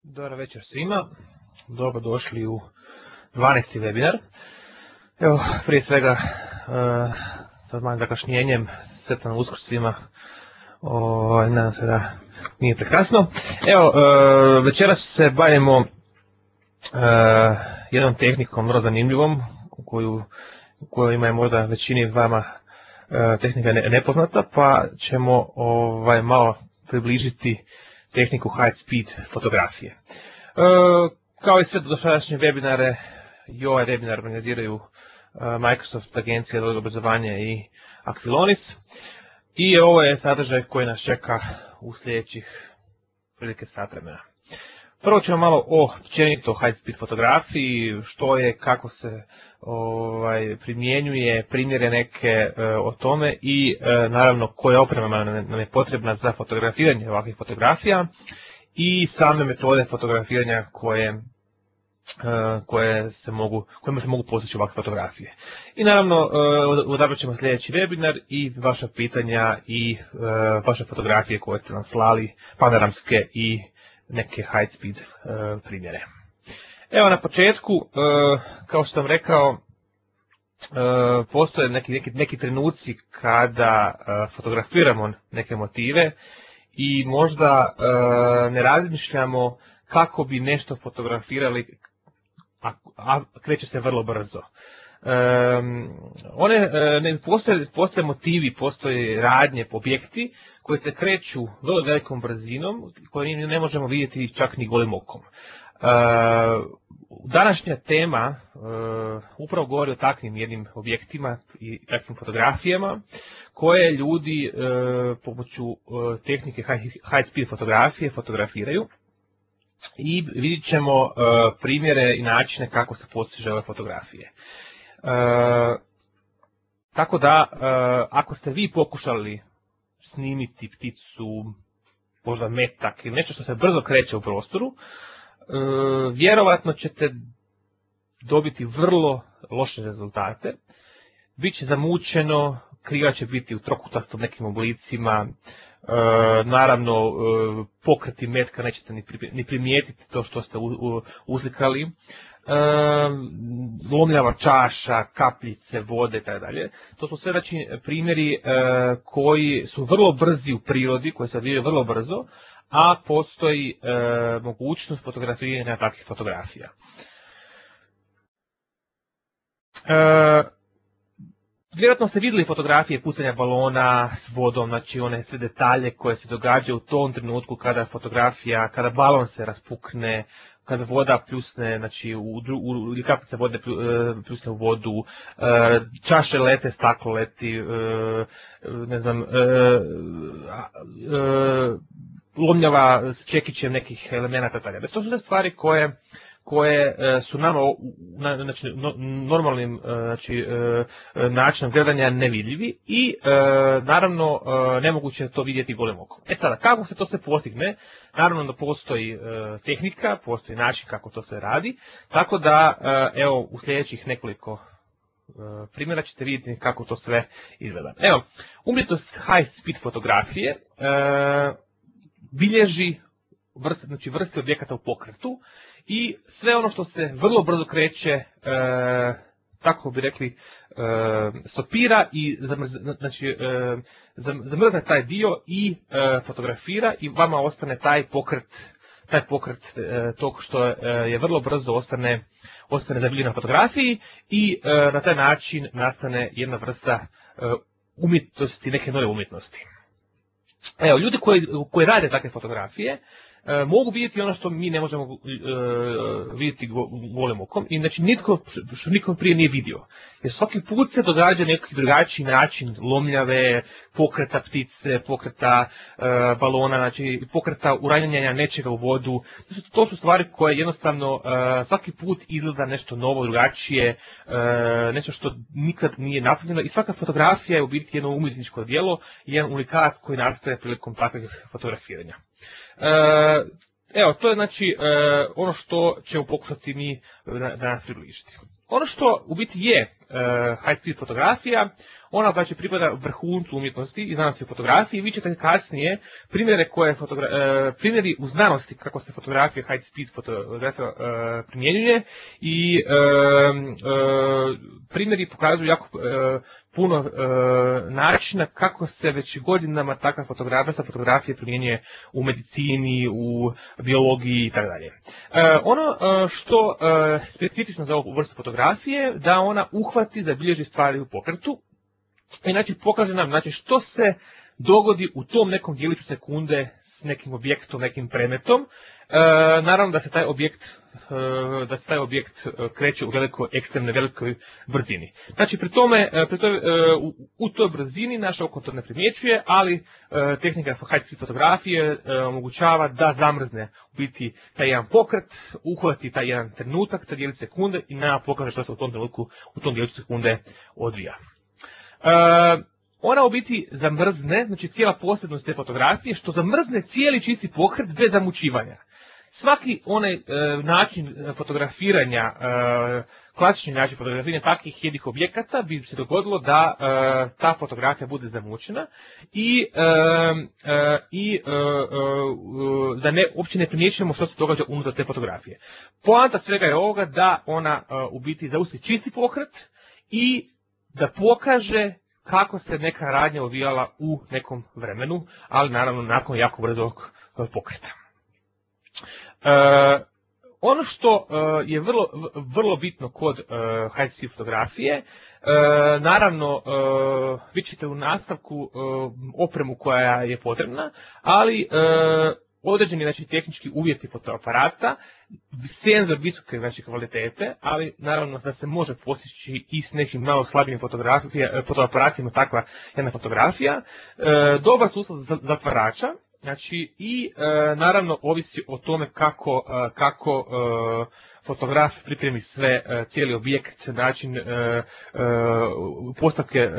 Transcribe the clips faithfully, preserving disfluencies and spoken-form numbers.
Dobar večer svima, dobro došli u dvanaesti webinar. Evo, prije svega, uh, sa malim zakašnjenjem, sretan Uskrs svima, uh, nadam se da nije prekasno. Evo, uh, večeras se bavimo uh, jednom tehnikom vrlo zanimljivom, koju, koju ima možda većini vama uh, tehnika ne, nepoznata, pa ćemo ovaj, malo približiti tehniku high speed fotografije. E, kao i sve dosadašnje webinare, i ovaj webinar organiziraju e, Microsoft, Agencija za obrazovanje i Axilonis. I ovo je sadržaj koji nas čeka u sljedećih prilike sat vremena. Prvo ćemo malo o općenito high speed fotografiji, što je, kako se ovaj, primjenjuje, primjere neke e, o tome i e, naravno koja oprema nam je potrebna za fotografiranje ovakvih fotografija i same metode fotografiranja koje, e, koje se mogu, kojima se mogu postići ovakve fotografije. I naravno e, odabrat ćemo sljedeći webinar i vaša pitanja i e, vaše fotografije koje ste nam slali, panoramske i neke high speed uh, primjere. Evo na početku, uh, kao što sam rekao, uh, postoje neki, neki, neki trenuci kada uh, fotografiramo neke motive i možda uh, ne razmišljamo kako bi nešto fotografirali, a, a kreće se vrlo brzo. Um, one, uh, ne, postoje, postoje motivi, postoje radnje, objekti koji se kreću vrlo velikom brzinom, koje ne možemo vidjeti čak ni golim okom. Uh, današnja tema uh, upravo govori o takvim jednim objektima i takvim fotografijama koje ljudi uh, pomoću uh, tehnike high, high speed fotografije fotografiraju i vidjet ćemo uh, primjere i načine kako se postiže ove fotografije. Uh, tako da, uh, ako ste vi pokušali snimiti pticu, možda metak ili nešto što se brzo kreće u prostoru, uh, vjerovatno ćete dobiti vrlo loše rezultate. Biće zamućeno, kriva će biti u trokutastom nekim oblicima, uh, naravno uh, pokreti metka nećete ni primijetiti to što ste u, u, uslikali. E, lomljava čaša, kapljice, vode itd. To su sve znači primjeri e, koji su vrlo brzi u prirodi, koji se odvijaju vrlo brzo, a postoji e, mogućnost fotografiranja takvih fotografija. E, Vjerojatno ste vidjeli fotografije pucanja balona s vodom, znači one sve detalje koje se događaju u tom trenutku kada fotografija, kada balon se raspukne, kada voda pljusne, znači u, u, u kapljice vode pljusne u vodu, čaše lete, staklo leti, ne znam, lomljava s čekićem nekih elemenata, tako. To su sve stvari koje koje su nama znači, normalnim znači, načinom gledanja nevidljivi i naravno nemoguće je to vidjeti golim okom. E sada, kako se to sve postigne? Naravno da postoji tehnika, postoji način kako to sve radi, tako da evo u sljedećih nekoliko primjera ćete vidjeti kako to sve izgleda. Evo, umjetnost high speed fotografije bilježi vrste, znači vrste objekata u pokretu i sve ono što se vrlo brzo kreće, e, tako bi rekli, e, stopira i zamrzne, znači, e, zamrzne taj dio i e, fotografira i vama ostane taj pokret, taj pokret e, tog što je vrlo brzo ostane, ostane zabiljen na fotografiji i e, na taj način nastane jedna vrsta e, umjetnosti, neke nove umjetnosti. Evo, ljudi koji, koji rade takve fotografije e, mogu vidjeti ono što mi ne možemo e, vidjeti go, golim okom i znači nitko, što niko prije nije vidio. Jer svaki put se događa neki drugačiji način lomljave, pokreta ptice, pokreta e, balona, znači pokreta uranjanja nečega u vodu. To su, to su stvari koje jednostavno e, svaki put izgleda nešto novo, drugačije, e, nešto što nikad nije napravljeno i svaka fotografija je u biti jedno umjetničko djelo, jedan unikat koji nastaje prilikom takvih fotografiranja. E, evo, to je znači e, ono što ćemo pokušati mi danas približiti. Ono što u biti je high speed fotografija, ona znači pripada vrhuncu umjetnosti i znanosti u fotografiji. Vi ćete kasnije primjere koje fotogra- primjeri u znanosti kako se fotografija high speed fotografija primjenjuje i primjeri pokazuju jako puno načina kako se već godinama takva fotografija fotografije primjenjuje u medicini, u biologiji i tako dalje. Ono što specifično za ovu vrstu fotografije da ona uhvati, zabilježi stvari u pokretu. I znači pokaže nam znači, što se dogodi u tom nekom dijeliću sekunde s nekim objektom, nekim predmetom. E, naravno da se taj objekt e, da se taj objekt kreće u velikoj, ekstremnoj velikoj brzini. Znači pri tome, pri tome e, u, u toj brzini naše oko to ne primjećuje, ali e, tehnika high speed fotografije e, omogućava da zamrzne u biti taj jedan pokret, uhvati taj jedan trenutak, taj dijelić sekunde i nama pokaže što se u tom trenutku, u tom dijeliću sekunde odvija. Uh, ona u biti zamrzne, znači cijela posebnost te fotografije, što zamrzne cijeli čisti pokret bez zamućivanja. Svaki onaj uh, način fotografiranja, uh, klasični način fotografiranja takvih jednih objekata bi se dogodilo da uh, ta fotografija bude zamućena i, uh, uh, i uh, uh, da ne, uopće ne primjećujemo što se događa unutar te fotografije. Poanta svega je ovoga da ona uh, u biti zaustavi čisti pokret i da pokaže kako se neka radnja odvijala u nekom vremenu, ali naravno nakon jako brzog pokreta. E, ono što je vrlo, vrlo bitno kod high speed fotografije, e, naravno e, vi ćete u nastavku e, opremu koja je potrebna, ali e, određeni znači, tehnički uvjeti fotoaparata, senzor visoke znači, kvalitete, ali naravno da se može postići i s nekim malo slabijim fotoaparatima takva jedna fotografija, e, dobar sustav zatvarača, znači i e, naravno ovisi o tome kako, e, kako e, fotograf pripremi sve, e, cijeli objekt, način e, e, postavke e,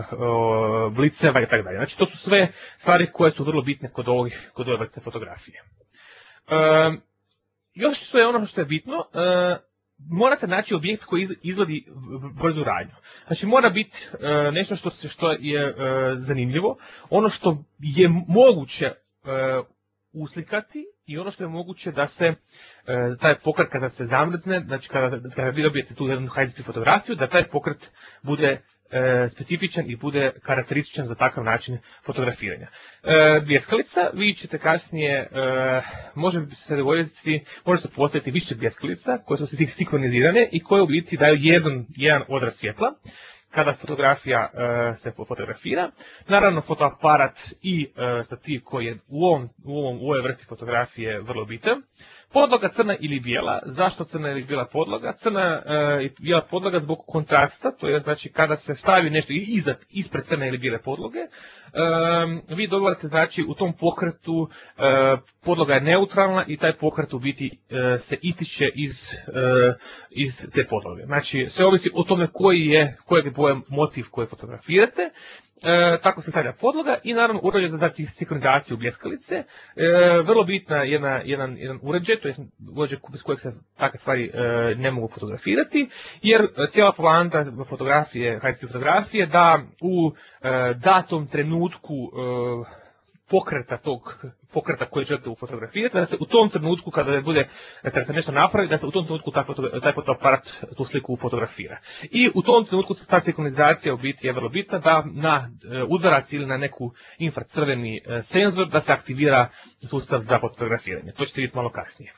bliceva i tako dalje. Znači to su sve stvari koje su vrlo bitne kod, ovih, kod ove vrste fotografije. E, još što je ono što je bitno, e, morate naći objekt koji izvodi brzu radnju. Znači mora biti e, nešto što, se, što je e, zanimljivo, ono što je moguće e, uslikati i ono što je moguće da se e, taj pokret kada se zamrzne, znači kada, kada vi dobijete tu jednu high speed fotografiju, da taj pokret bude e, specifičan i bude karakterističan za takav način fotografiranja. E, bljeskalica, vi ćete kasnije, e, može se dogoditi, može se postaviti više bljeskalica koje su sinkronizirane i koje u biti daju jedan, jedan odraz svjetla kada fotografija e, se fotografira. Naravno, fotoaparat i e, stativ koji je u, ovom, u, ovom, u ovoj vrsti fotografije vrlo bitan. Podloga crna ili bijela. Zašto crna ili bijela podloga? Crna e, i bijela podloga zbog kontrasta, to je znači kada se stavi nešto iza, ispred crne ili bijele podloge, e, vi dobivate znači u tom pokretu e, podloga je neutralna i taj pokret u biti e, se ističe iz, e, iz te podloge. Znači sve ovisi o tome koji je, kojeg je boje motiv koji fotografirate. E, tako se stavlja podloga i naravno uređaj za sinkronizaciju bljeskalice. E, vrlo bitna jedna, jedan, jedan uređaj, to je uređaj bez kojeg se takve stvari e, ne mogu fotografirati, jer cijela poanta fotografije, high speed fotografije, da u e, datom trenutku e, pokreta tog pokreta koji želite fotografirati, da se u tom trenutku kada bude kada se nešto napravi, da se u tom trenutku taj, foto, taj fotoaparat tu sliku fotografira. I u tom trenutku ta sinkronizacija u biti je vrlo bitna da na udarac ili na neku infracrveni senzor da se aktivira sustav za fotografiranje. To ćete vidjeti malo kasnije.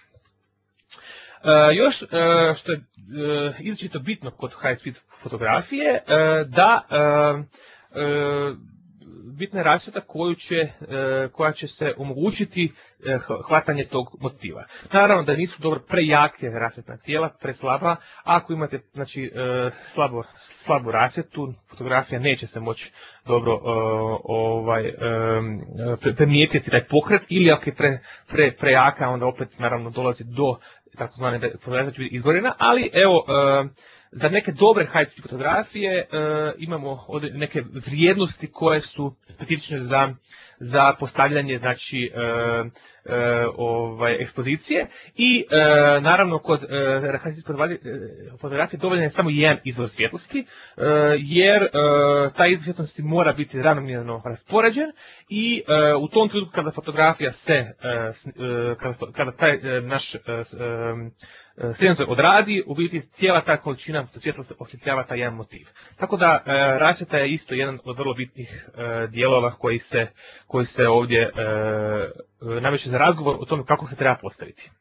Uh, još uh, što je uh, izričito bitno kod high speed fotografije, uh, da uh, uh, bitna je rasvjeta koju će, koja će se omogućiti hvatanje tog motiva. Naravno da nisu dobro prejake rasvjetna cijela, preslaba. Ako imate znači, slabo, slabu rasvjetu, fotografija neće se moći dobro ovaj, primijetiti taj pokret, ili ako je pre, pre, prejaka, onda opet naravno dolazi do takozvane fotografije izgorena, ali evo, za neke dobre high speed fotografije e, imamo neke vrijednosti koje su specifične za, za postavljanje znači, e, ovaj, ekspozicije i naravno kod fotografije dovoljan je samo jedan izvor svjetlosti, jer taj izvor svjetlosti mora biti ravnomjerno raspoređen i u tom trenutku kada fotografija se, kada, kada taj naš senzor odradi, u biti cijela ta količina svjetlosti osvjetljava taj jedan motiv. Tako da rasvjeta je isto jedan od vrlo bitnih dijelova koji se, koji se ovdje nameće za razgovor o tome kako se treba postaviti.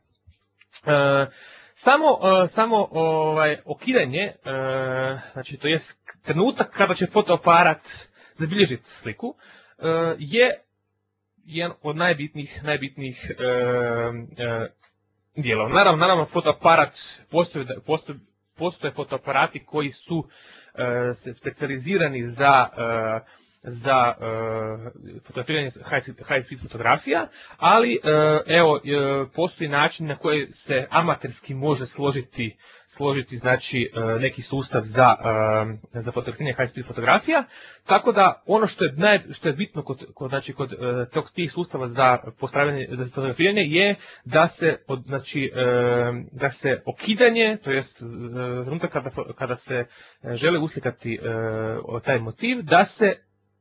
Samo, samo ovaj, okidanje, znači to je trenutak kada će fotoaparat zabilježiti sliku, je jedan od najbitnijih, najbitnijih dijelova. Naravno, naravno fotoaparat, postoje, postoje, postoje fotoaparati koji su uh, specijalizirani za, uh, za uh, fotografiranje high speed fotografija, ali uh, evo, uh, postoji način na koji se amaterski može složiti, složiti znači, uh, neki sustav za, uh, za fotografiranje high speed fotografija, tako da ono što je, naj, što je bitno kod, kod, znači, kod uh, tog, tih sustava za postavljanje, za fotografiranje je da se, od, znači, uh, da se okidanje, to jest uh, trenutak kada, kada se žele uslikati uh, taj motiv, da se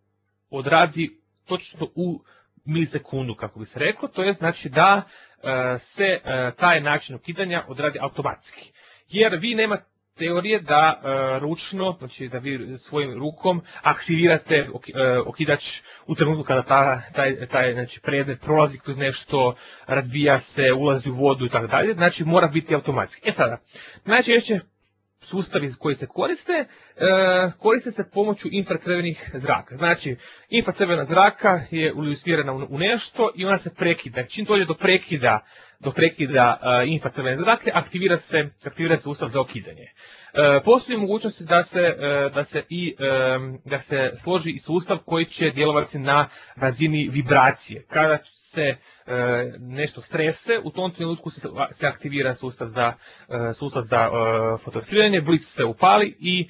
odradi točno u milisekundu, kako bi se reklo, to je znači da uh, se uh, taj način okidanja odradi automatski. Jer vi nema teorije da uh, ručno, znači da vi svojim rukom aktivirate ok, uh, okidač u trenutku kada ta, taj, taj znači, predmet prolazi kroz nešto, razbija se, ulazi u vodu i tako dalje, znači mora biti automatski. E sada, najčešće sustavi koji se koriste, koriste se pomoću infracrvenih zraka. Znači, infracrvena zraka je usmjerena u nešto i ona se prekida. Čim dođe do prekida, do prekida infracrvene zrake, aktivira se, aktivira se sustav za okidanje. Postoji mogućnost da se, da se, i, da se složi i sustav koji će djelovati na razini vibracije. Kada se nešto strese, u tom trenutku se, se aktivira sustav za, sustav za fotografiranje, blic se upali i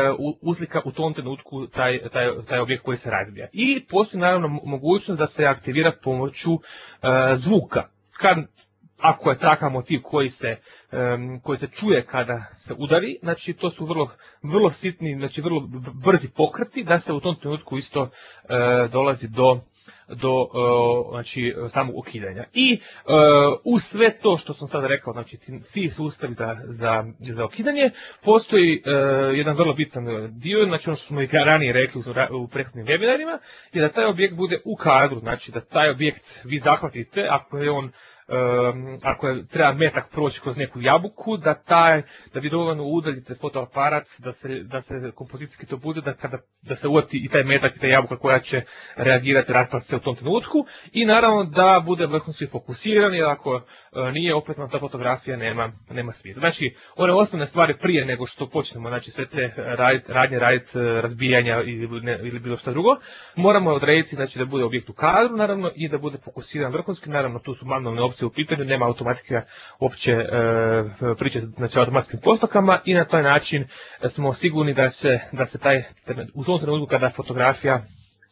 uslika u tom trenutku taj, taj, taj objekt koji se razbija. I postoji naravno mogućnost da se aktivira pomoću zvuka. Kad, ako je takav motiv koji se, koji se čuje kada se udari, znači to su vrlo, vrlo sitni, znači vrlo brzi pokreti, da se u tom trenutku isto dolazi do do znači, samog okidanja. I uh, uz sve to što sam sada rekao, znači ti sustavi za, za, za okidanje, postoji uh, jedan vrlo bitan dio, znači ono što smo i ranije rekli u, u prethodnim webinarima, je da taj objekt bude u kadru, znači da taj objekt vi zahvatite, ako je on Um, ako je, treba metak proći kroz neku jabuku, da, taj, da vi dovoljno udaljite fotoaparat, da se, da se kompozicijski to bude, da, kada, da se uvati i taj metak i ta jabuka koja će reagirati, raspasti se u tom trenutku i naravno da bude vrhunski fokusiran, jer ako uh, nije oprezna ta fotografija nema, nema smisla. Znači, one osnovne stvari prije nego što počnemo, znači sve te radit, radnje raditi, razbijanja ili, ne, ili bilo što drugo, moramo odrediti znači, da bude objekt u kadru, naravno, i da bude fokusiran vrhunski, naravno tu su manualne opcije u pitanju, nema automatike uopće e, pričati znači, o automatskim postupkama i na taj način smo sigurni da se, da se taj, u tom trenutku kada fotografija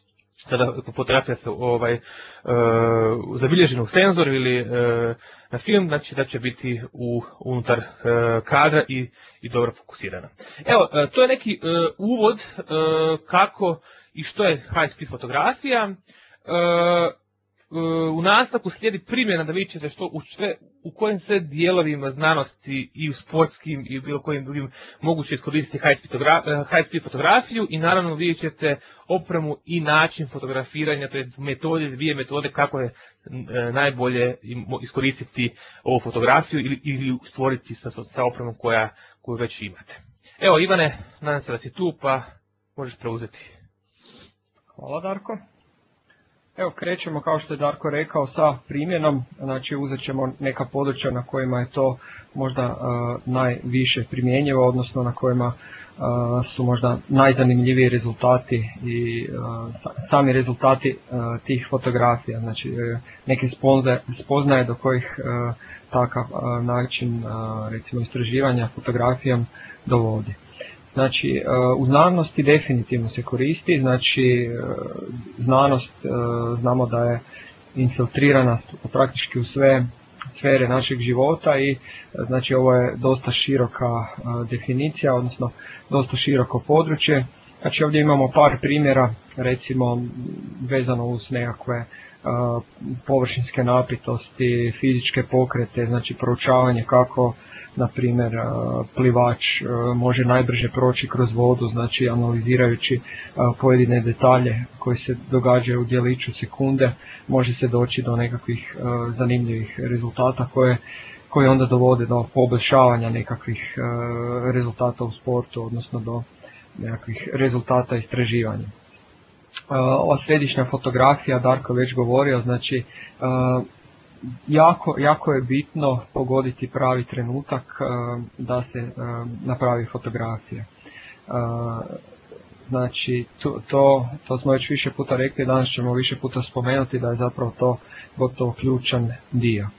kada fotografija se ovaj, e, zabilježena u senzor ili e, na film, znači da će biti u, unutar e, kadra i, i dobro fokusirana. Evo, e, to je neki e, uvod e, kako i što je high speed fotografija. E, U nastavku slijedi primjena da vidjet ćete što u, sve, u kojim sve dijelovima znanosti i u sportskim i u bilo kojim drugim moguće koristiti high speed, high speed fotografiju i naravno vidjet ćete opremu i način fotografiranja, to je metode, dvije metode kako je najbolje iskoristiti ovu fotografiju ili, ili stvoriti sa, sa opremom koja, koju već imate. Evo Ivane, nadam se da si tu pa možeš preuzeti. Hvala Darko. Evo krećemo kao što je Darko rekao sa primjenom, znači uzet ćemo neka područja na kojima je to možda uh, najviše primjenjivo, odnosno na kojima uh, su možda najzanimljiviji rezultati i uh, sami rezultati uh, tih fotografija, znači uh, neke spoznaje do kojih uh, takav uh, način uh, recimo istraživanja fotografijom dovodi. Znači, u znanosti definitivno se koristi, znači znanost znamo da je infiltrirana praktički u sve sfere našeg života i znači ovo je dosta široka definicija, odnosno dosta široko područje. Znači ovdje imamo par primjera, recimo vezano uz nekakve površinske napetosti, fizičke pokrete, znači proučavanje kako na primjer plivač može najbrže proći kroz vodu, znači analizirajući pojedine detalje koji se događaju u djeliću sekunde, može se doći do nekakvih zanimljivih rezultata koje, koje onda dovode do poboljšavanja nekakvih rezultata u sportu, odnosno do nekakvih rezultata istraživanja. Ova središnja fotografija, Darko već govorio, znači jako, jako je bitno pogoditi pravi trenutak da se napravi fotografija. Znači to, to, to smo već više puta rekli, danas ćemo više puta spomenuti da je zapravo to gotovo ključan dio.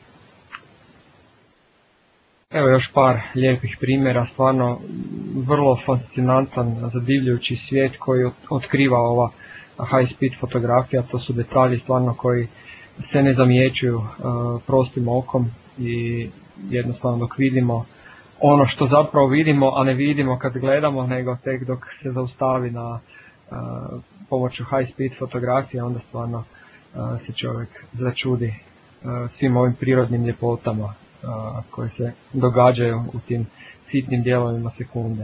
Evo još par lijepih primjera, stvarno vrlo fascinantan, zadivljujući svijet koji otkriva ova high speed fotografija. To su detalji stvarno koji se ne zamjećuju uh, prostim okom i jednostavno dok vidimo ono što zapravo vidimo, a ne vidimo kad gledamo, nego tek dok se zaustavi na uh, pomoću high speed fotografije, onda stvarno uh, se čovjek začudi uh, svim ovim prirodnim ljepotama uh, koje se događaju u tim sitnim dijelovima sekunde.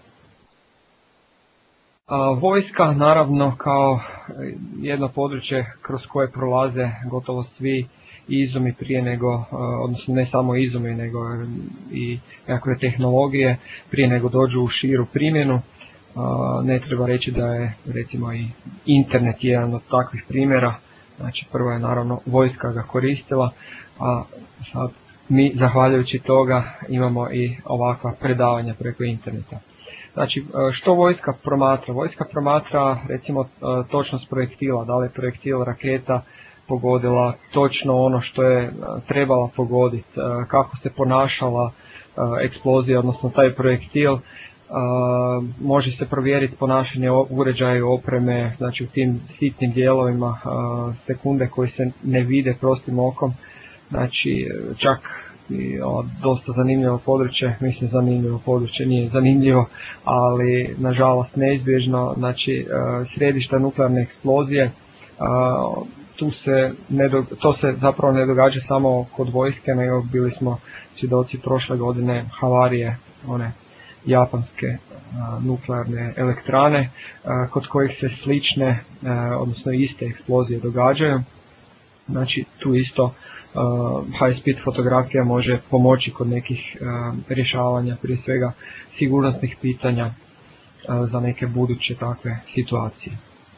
Vojska naravno kao jedno područje kroz koje prolaze gotovo svi izumi prije nego, odnosno ne samo izumi nego i nekakve tehnologije prije nego dođu u širu primjenu. Ne treba reći da je recimo i internet jedan od takvih primjera, znači prvo je naravno vojska ga koristila, a sad mi zahvaljujući toga imamo i ovakva predavanja preko interneta. Znači, što vojska promatra? Vojska promatra recimo točnost projektila, da li je projektil raketa pogodila točno ono što je trebala pogoditi, kako se ponašala eksplozija, odnosno taj projektil. Može se provjeriti ponašanje uređaja i opreme, znači u tim sitnim dijelovima sekunde koji se ne vide prostim okom. Znači, čak i o, dosta zanimljivo područje, mislim zanimljivo područje, nije zanimljivo, ali nažalost neizbježno, znači središta nuklearne eksplozije, tu se ne do, to se zapravo ne događa samo kod vojske, nego bili smo svjedoci prošle godine havarije one japanske nuklearne elektrane, kod kojih se slične, odnosno iste eksplozije događaju. Znači tu isto Uh, high speed fotografija može pomoći kod nekih uh, rješavanja, prije svega sigurnosnih pitanja uh, za neke buduće takve situacije.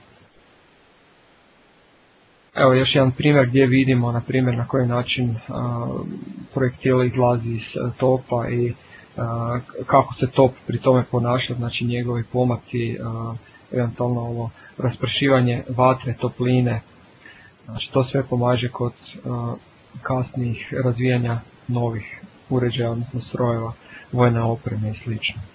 Evo još jedan primjer gdje vidimo na primjer na koji način uh, projektil izlazi iz uh, topa i uh, kako se top pri tome ponaša, znači njegovi pomaci, uh, eventualno ovo raspršivanje vatre, topline, znači to sve pomaže kod uh, kasnijih razvijanja novih uređaja, odnosno strojeva, vojne opreme i sl.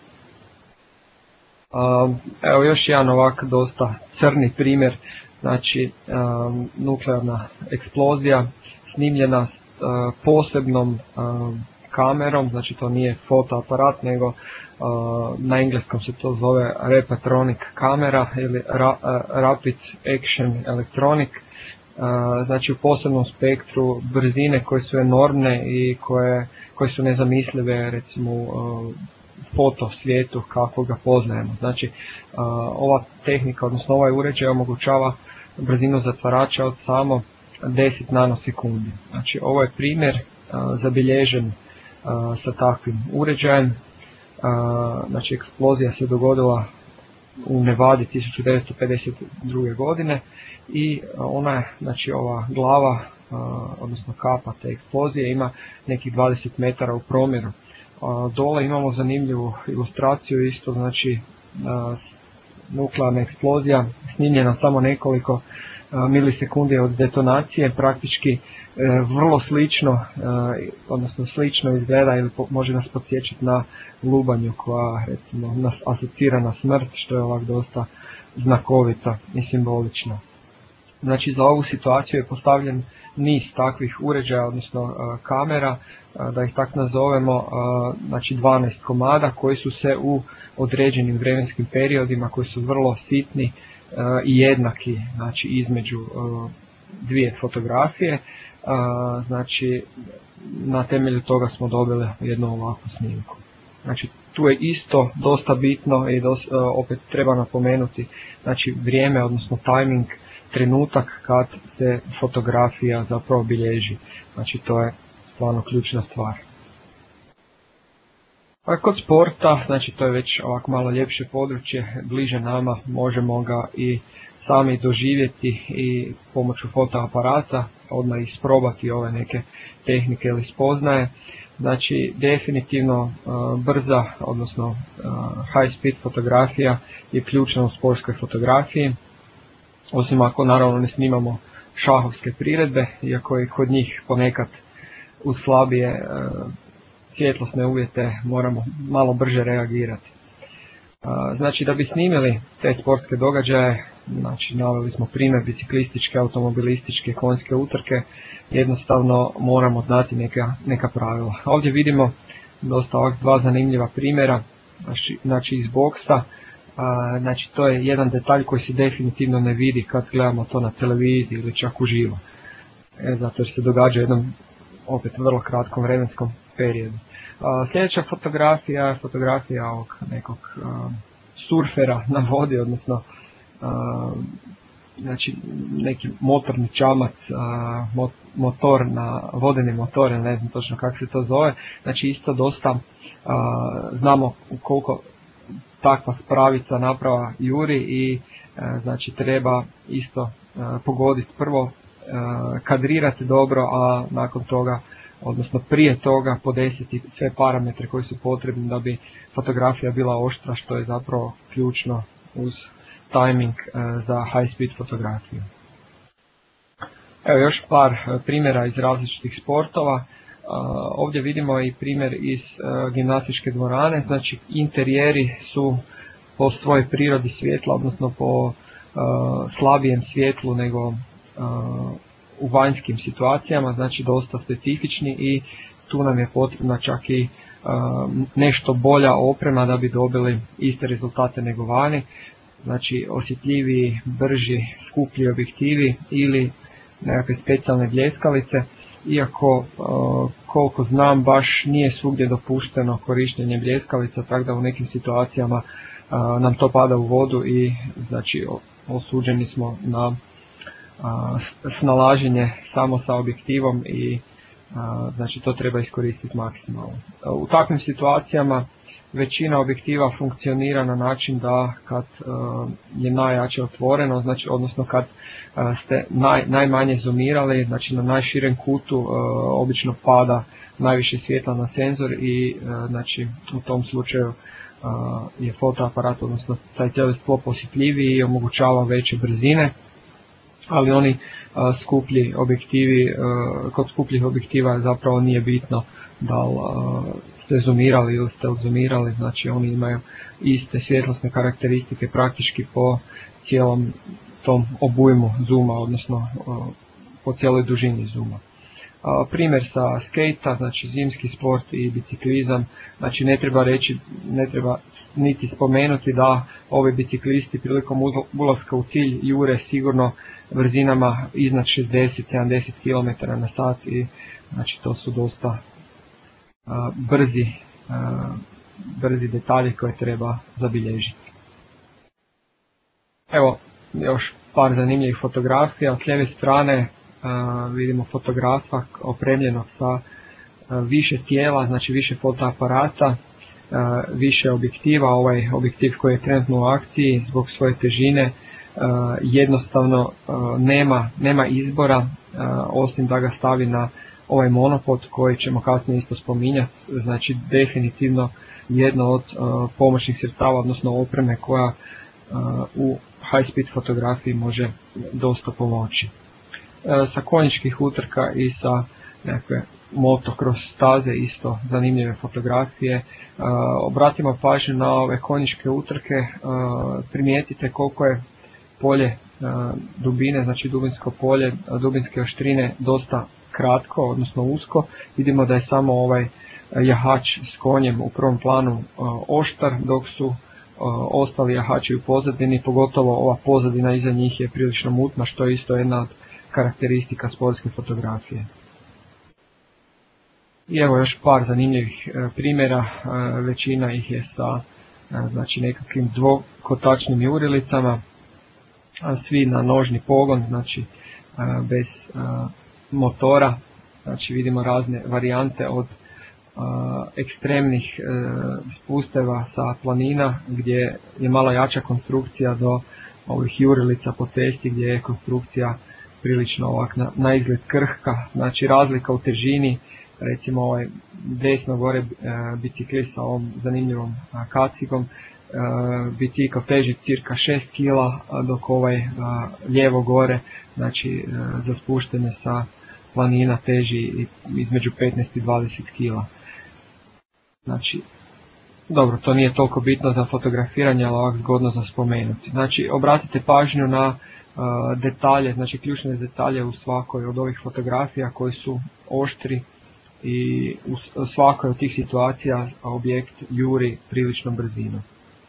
Evo još jedan ovak dosta crni primjer, znači nuklearna eksplozija snimljena posebnom kamerom, znači to nije fotoaparat, nego na engleskom se to zove Repatronic kamera ili Rapid Action Electronic. Znači u posebnom spektru brzine koje su enormne i koje, koje su nezamislive recimo u foto svijetu kako ga poznajemo. Znači ova tehnika, odnosno ovaj uređaj omogućava brzinu zatvarača od samo deset nanosekundi. Znači ovo je primjer zabilježen sa takvim uređajem. Znači eksplozija se dogodila u Nevadi tisuću devetsto pedeset druge. godine i ona je, znači ova glava, odnosno kapa te eksplozije ima nekih dvadeset metara u promjeru. Dole imamo zanimljivu ilustraciju isto, znači nuklearna eksplozija snimljena samo nekoliko milisekundi od detonacije, praktički vrlo slično, odnosno slično izgleda ili može nas podsjećati na lubanju koja recimo nas asocira na smrt, što je ovak dosta znakovita i simbolična. Znači za ovu situaciju je postavljen niz takvih uređaja, odnosno kamera, da ih tako nazovemo, znači dvanaest komada koji su se u određenim vremenskim periodima koji su vrlo sitni i jednaki, znači između dvije fotografije. Znači na temelju toga smo dobili jednu ovakvu snimku. Znači tu je isto dosta bitno i dosta, opet treba napomenuti, znači vrijeme, odnosno timing, trenutak kad se fotografija zapravo bilježi. Znači to je stvarno ključna stvar. A kod sporta, znači to je već ovako malo ljepše područje, bliže nama, možemo ga i sami doživjeti i pomoću fotoaparata odmah isprobati ove neke tehnike ili spoznaje. Znači definitivno uh, brza, odnosno uh, high speed fotografija je ključna u sportskoj fotografiji, osim ako naravno ne snimamo šahovske priredbe, iako i kod njih ponekad uz slabije uh, svjetlosne uvjete moramo malo brže reagirati. Uh, znači da bi snimili te sportske događaje, znači naveli smo primjer biciklističke, automobilističke, konjske utrke, jednostavno moramo znati neka, neka pravila. Ovdje vidimo dosta ovak dva zanimljiva primjera, znači, znači iz boksa, a, znači to je jedan detalj koji se definitivno ne vidi kad gledamo to na televiziji ili čak uživo, e, zato jer se događa u jednom opet vrlo kratkom vremenskom periodu. A, sljedeća fotografija je fotografija ovog nekog a, surfera na vodi, odnosno a, znači neki motorni čamac, a, motor na vodeni motor, ne znam točno kako se to zove, znači isto dosta a, znamo koliko takva spravica naprava juri i a, znači treba isto a, pogoditi prvo, a, kadrirati dobro, a nakon toga, odnosno prije toga podesiti sve parametre koji su potrebni da bi fotografija bila oštra, što je zapravo ključno uz timing za high speed fotografiju. Evo još par primjera iz različitih sportova. Ovdje vidimo i primjer iz gimnastičke dvorane, znači interijeri su po svojoj prirodi svjetla, odnosno po slabijem svjetlu nego u vanjskim situacijama, znači dosta specifični i tu nam je potrebna čak i nešto bolja oprema da bi dobili iste rezultate nego vani. Znači osjetljiviji, brži, skuplji objektivi ili nekakve specijalne bljeskalice, iako koliko znam baš nije svugdje dopušteno korištenje bljeskalica, tako da u nekim situacijama nam to pada u vodu i znači osuđeni smo na snalaženje samo sa objektivom i znači to treba iskoristiti maksimalno. U takvim situacijama većina objektiva funkcionira na način da kad je najjače otvoreno, znači odnosno kad ste naj, najmanje zoomirali, znači na najširem kutu obično pada najviše svjetla na senzor i znači u tom slučaju je fotoaparat, odnosno taj cijeli sklop osjetljiviji i omogućava veće brzine, ali oni skuplji objektivi, kod skupljih objektiva zapravo nije bitno da li ste zoomirali ili ste odzoomirali, znači oni imaju iste svjetlosne karakteristike praktički po cijelom tom obujmu zooma, odnosno po cijeloj dužini zooma. Primjer sa skejta, znači zimski sport i biciklizam, znači ne treba reći, ne treba niti spomenuti da ovi biciklisti prilikom ulaska u cilj jure sigurno brzinama iznad šezdeset do sedamdeset kilometara na sat i znači to su dosta uh, brzi, uh, brzi detalji koje treba zabilježiti. Evo još par zanimljivih fotografija. S lijeve strane uh, vidimo fotografa opremljenog sa uh, više tijela, znači više fotoaparata, uh, više objektiva. Ovaj objektiv koji je trenutno u akciji zbog svoje težine Uh, jednostavno uh, nema, nema izbora uh, osim da ga stavi na ovaj monopod koji ćemo kasnije isto spominjati, znači definitivno jedno od uh, pomoćnih sredstava, odnosno opreme koja uh, u high speed fotografiji može dosta pomoći. Uh, sa konjičkih utrka i sa nekakve motocross staze isto zanimljive fotografije. Uh, obratimo pažnju na ove konjičke utrke, uh, primijetite koliko je polje dubine, znači dubinsko polje, dubinske oštrine dosta kratko, odnosno usko. Vidimo da je samo ovaj jahač s konjem u prvom planu oštar, dok su ostali jahači u pozadini, pogotovo ova pozadina iza njih je prilično mutna, što je isto jedna od karakteristika sportske fotografije. I evo još par zanimljivih primjera, većina ih je sa znači nekakvim dvokotačnim jurilicama, svi na nožni pogon, znači bez motora. Znači vidimo razne varijante od ekstremnih spusteva sa planina gdje je malo jača konstrukcija do ovih jurilica po cesti gdje je konstrukcija prilično ovak na, na izgled krhka. Znači razlika u težini, recimo ovaj desno gore biciklist sa ovom zanimljivom kacigom, bicikl teži cirka šest kila, dok ovaj lijevo gore, znači za spuštanje sa planina teži između petnaest i dvadeset kila. Znači, dobro, to nije toliko bitno za fotografiranje, ali ovak zgodno za spomenuti. Znači, obratite pažnju na uh, detalje, znači ključne detalje u svakoj od ovih fotografija koji su oštri i u svakoj od tih situacija objekt juri priličnom brzinom.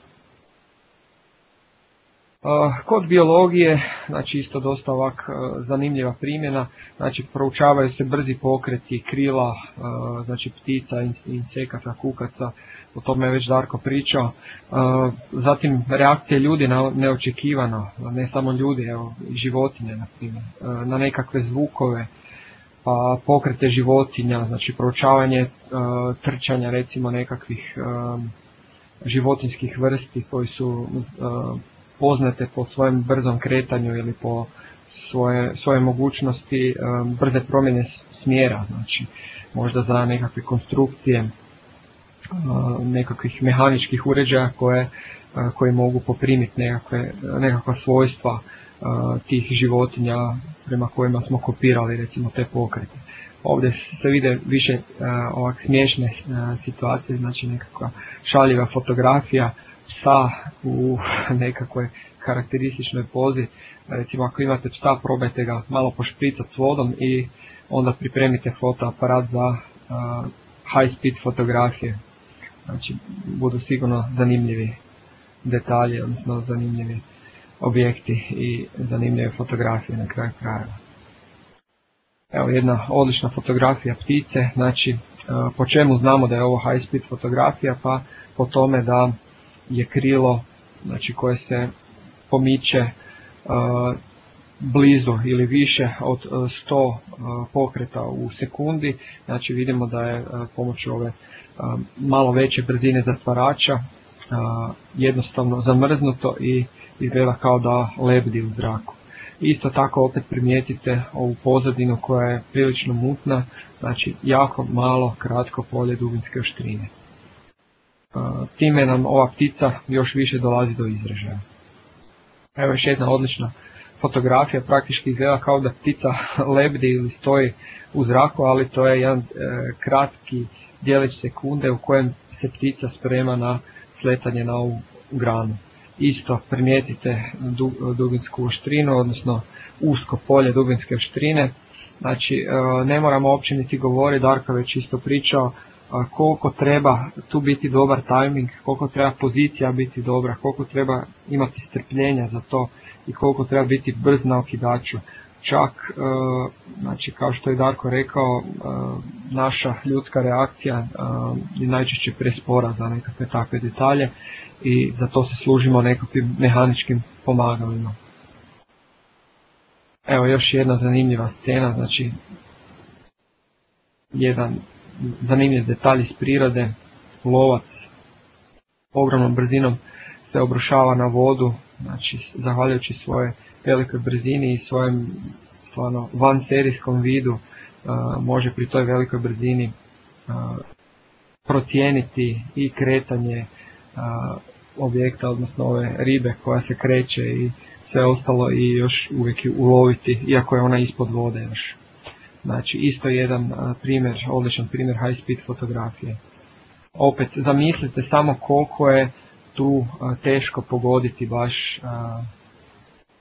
Kod biologije, znači isto dosta ovak zanimljiva primjena, znači proučavaju se brzi pokreti krila, znači ptica, insekata, kukaca, o tome je već Darko pričao. Zatim reakcije ljudi na neočekivano, ne samo ljudi, evo i životinje na primjer, na nekakve zvukove, pa pokrete životinja, znači proučavanje trčanja recimo nekakvih životinjskih vrsti koji su poznate po svojem brzom kretanju ili po svoje, svoje mogućnosti um, brze promjene smjera, znači možda za nekakve konstrukcije, uh, nekakvih mehaničkih uređaja koje, uh, koji mogu poprimiti nekakve, nekakva svojstva uh, tih životinja prema kojima smo kopirali recimo te pokrete. Ovdje se vide više uh, ovak smiješne uh, situacije, znači nekakva šaljiva fotografija psa u nekakvoj karakterističnoj pozi. Recimo ako imate psa, probajte ga malo pošpricati s vodom i onda pripremite fotoaparat za uh, high speed fotografije. Znači budu sigurno zanimljivi detalji, odnosno zanimljivi objekti i zanimljive fotografije na kraju krajeva. Evo jedna odlična fotografija ptice, znači uh, po čemu znamo da je ovo high speed fotografija, pa po tome da je krilo, znači koje se pomiče uh, blizu ili više od uh, sto uh, pokreta u sekundi. Znači vidimo da je uh, pomoću ove uh, malo veće brzine zatvarača uh, jednostavno zamrznuto i izgleda kao da lebdi u zraku. Isto tako opet primijetite ovu pozadinu koja je prilično mutna, znači jako malo kratko polje dubinske oštrine. Time nam ova ptica još više dolazi do izražaja. Evo još jedna odlična fotografija, praktički izgleda kao da ptica lebdi ili stoji u zraku, ali to je jedan e, kratki djelić sekunde u kojem se ptica sprema na sletanje na ovu granu. Isto primijetite du, dubinsku oštrinu, odnosno usko polje dubinske oštrine. Znači e, ne moramo uopće niti govoriti, Darko već isto pričao, koliko treba tu biti dobar tajming, koliko treba pozicija biti dobra, koliko treba imati strpljenja za to i koliko treba biti brz na okidaču. Čak, znači kao što je Darko rekao, naša ljudska reakcija je najčešće prespora za nekakve takve detalje i za to se služimo nekakvim mehaničkim pomagalima. Evo još jedna zanimljiva scena, znači jedan zanimljiv detalj iz prirode, lovac ogromnom brzinom se obrušava na vodu, znači zahvaljujući svoje velikoj brzini i svojem stvarno vanserijskom vidu uh, može pri toj velikoj brzini uh, procijeniti i kretanje uh, objekta, odnosno ove ribe koja se kreće i sve ostalo i još uvijek uloviti, iako je ona ispod vode još. Znači isto jedan primjer, odličan primjer high speed fotografije. Opet zamislite samo koliko je tu teško pogoditi baš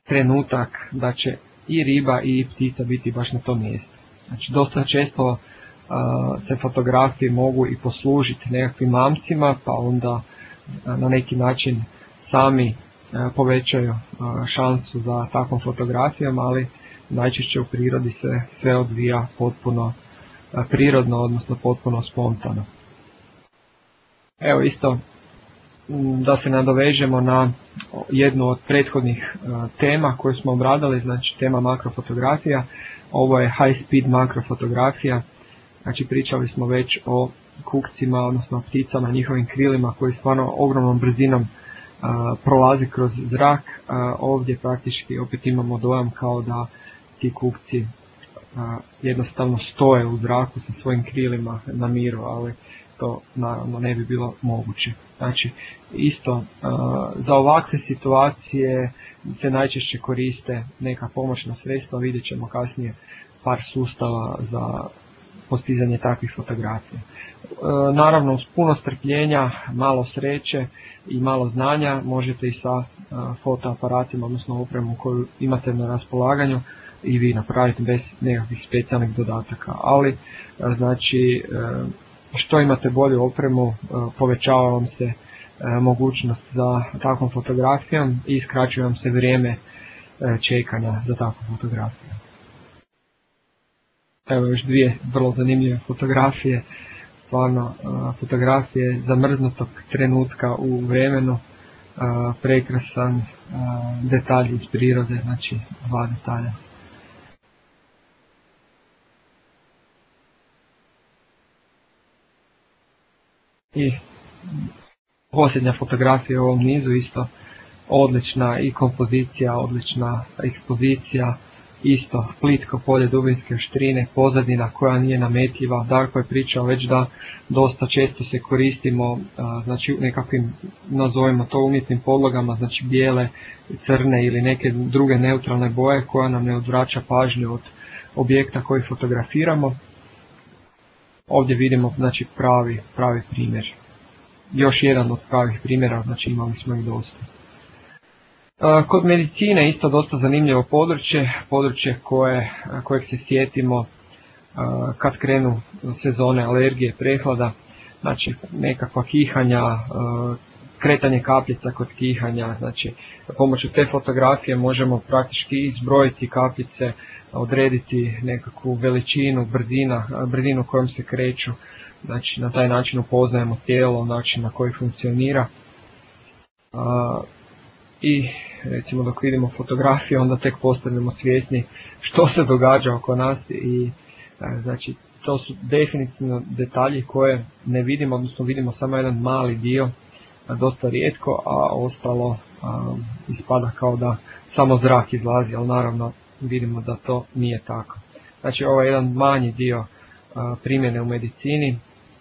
trenutak da će i riba i ptica biti baš na tom mjestu. Znači dosta često uh, se fotografije mogu i poslužiti nekakvim mamcima, pa onda uh, na neki način sami uh, povećaju uh, šansu za takvom fotografijom, ali najčešće u prirodi se sve odvija potpuno uh, prirodno, odnosno potpuno spontano. Evo isto da se nadovežemo na jednu od prethodnih uh, tema koju smo obradili, znači tema makrofotografija. Ovo je high speed makrofotografija, znači pričali smo već o kukcima, odnosno pticama, njihovim krilima koji stvarno ogromnom brzinom uh, prolazi kroz zrak. Uh, ovdje praktički opet imamo dojam kao da ti kukci uh, jednostavno stoje u zraku sa svojim krilima na miru, ali to naravno ne bi bilo moguće. Znači isto uh, za ovakve situacije se najčešće koriste neka pomoćna sredstva, vidjet ćemo kasnije par sustava za postizanje takvih fotografija. Uh, naravno uz puno strpljenja, malo sreće i malo znanja možete i sa uh, fotoaparatima, odnosno opremom koju imate na raspolaganju i vi napraviti bez nekakvih specijalnih dodataka. Ali uh, znači uh, što imate bolju opremu, povećava vam se mogućnost za takvom fotografijom i skraćuje vam se vrijeme čekanja za takvu fotografiju. Evo još dvije vrlo zanimljive fotografije, stvarno fotografije zamrznutog trenutka u vremenu, prekrasan detalj iz prirode, znači dva detalja. I posljednja fotografija u ovom nizu isto odlična i kompozicija, odlična ekspozicija, isto plitko polje dubinske oštrine, pozadina koja nije nametljiva. Darko je pričao već da dosta često se koristimo znači nekakvim, nazovimo to, umjetnim podlogama, znači bijele, crne ili neke druge neutralne boje koja nam ne odvraća pažnju od objekta koji fotografiramo. Ovdje vidimo znači pravi, pravi primjer. Još jedan od pravih primjera, znači imali smo ih dosta. Kod medicine isto dosta zanimljivo područje, područje koje, kojeg se sjetimo kad krenu sezone alergije, prehlada, znači nekakva kihanja, kretanje kapljica kod kihanja, znači pomoću te fotografije možemo praktički izbrojiti kapljice, odrediti nekakvu veličinu, brzina, brzinu kojom se kreću, znači na taj način upoznajemo tijelo, način na koji funkcionira. I recimo dok vidimo fotografiju onda tek postanemo svjesni što se događa oko nas i znači to su definitivno detalji koje ne vidimo, odnosno vidimo samo jedan mali dio, dosta rijetko, a ostalo a, ispada kao da samo zrak izlazi, ali naravno vidimo da to nije tako. Znači ovo je jedan manji dio a, primjene u medicini.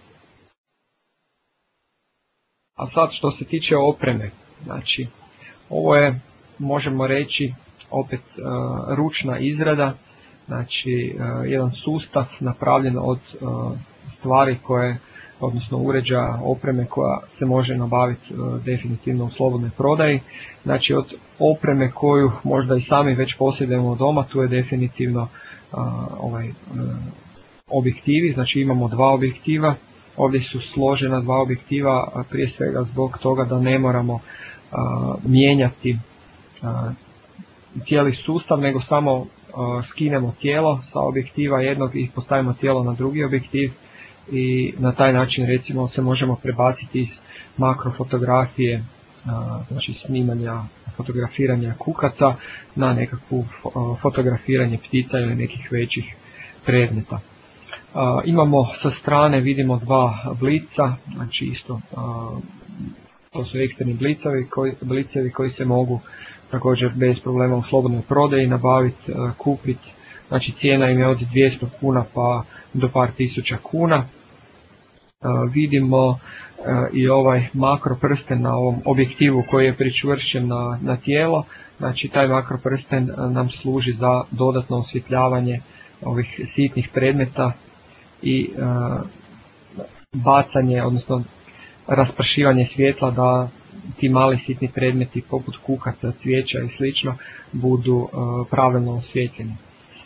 A sad što se tiče opreme, znači ovo je, možemo reći, opet a, ručna izrada, znači a, jedan sustav napravljen od a, stvari koje, odnosno uređaja, opreme koja se može nabaviti uh, definitivno u slobodnoj prodaji. Znači od opreme koju možda i sami već posjedujemo doma, tu je definitivno uh, ovaj, uh, objektivi, znači imamo dva objektiva, ovdje su složena dva objektiva uh, prije svega zbog toga da ne moramo uh, mijenjati uh, cijeli sustav, nego samo uh, skinemo tijelo sa objektiva jednog i postavimo tijelo na drugi objektiv. I na taj način recimo se možemo prebaciti iz makrofotografije, znači snimanja, fotografiranja kukaca na nekakvu fotografiranje ptica ili nekih većih predmeta. Imamo sa strane, vidimo dva blica, znači isto to su eksterni blicevi koji, blicevi koji se mogu također bez problema u slobodnoj prodaji nabaviti, kupiti. Znači cijena im je od dvjesto kuna pa do par tisuća kuna. E, vidimo e, i ovaj makro prsten na ovom objektivu koji je pričvršćen na, na tijelo. Znači taj makro prsten nam služi za dodatno osvjetljavanje ovih sitnih predmeta i e, bacanje, odnosno raspršivanje svjetla da ti mali sitni predmeti poput kukaca, cvijeća i slično budu pravilno osvijetljeni.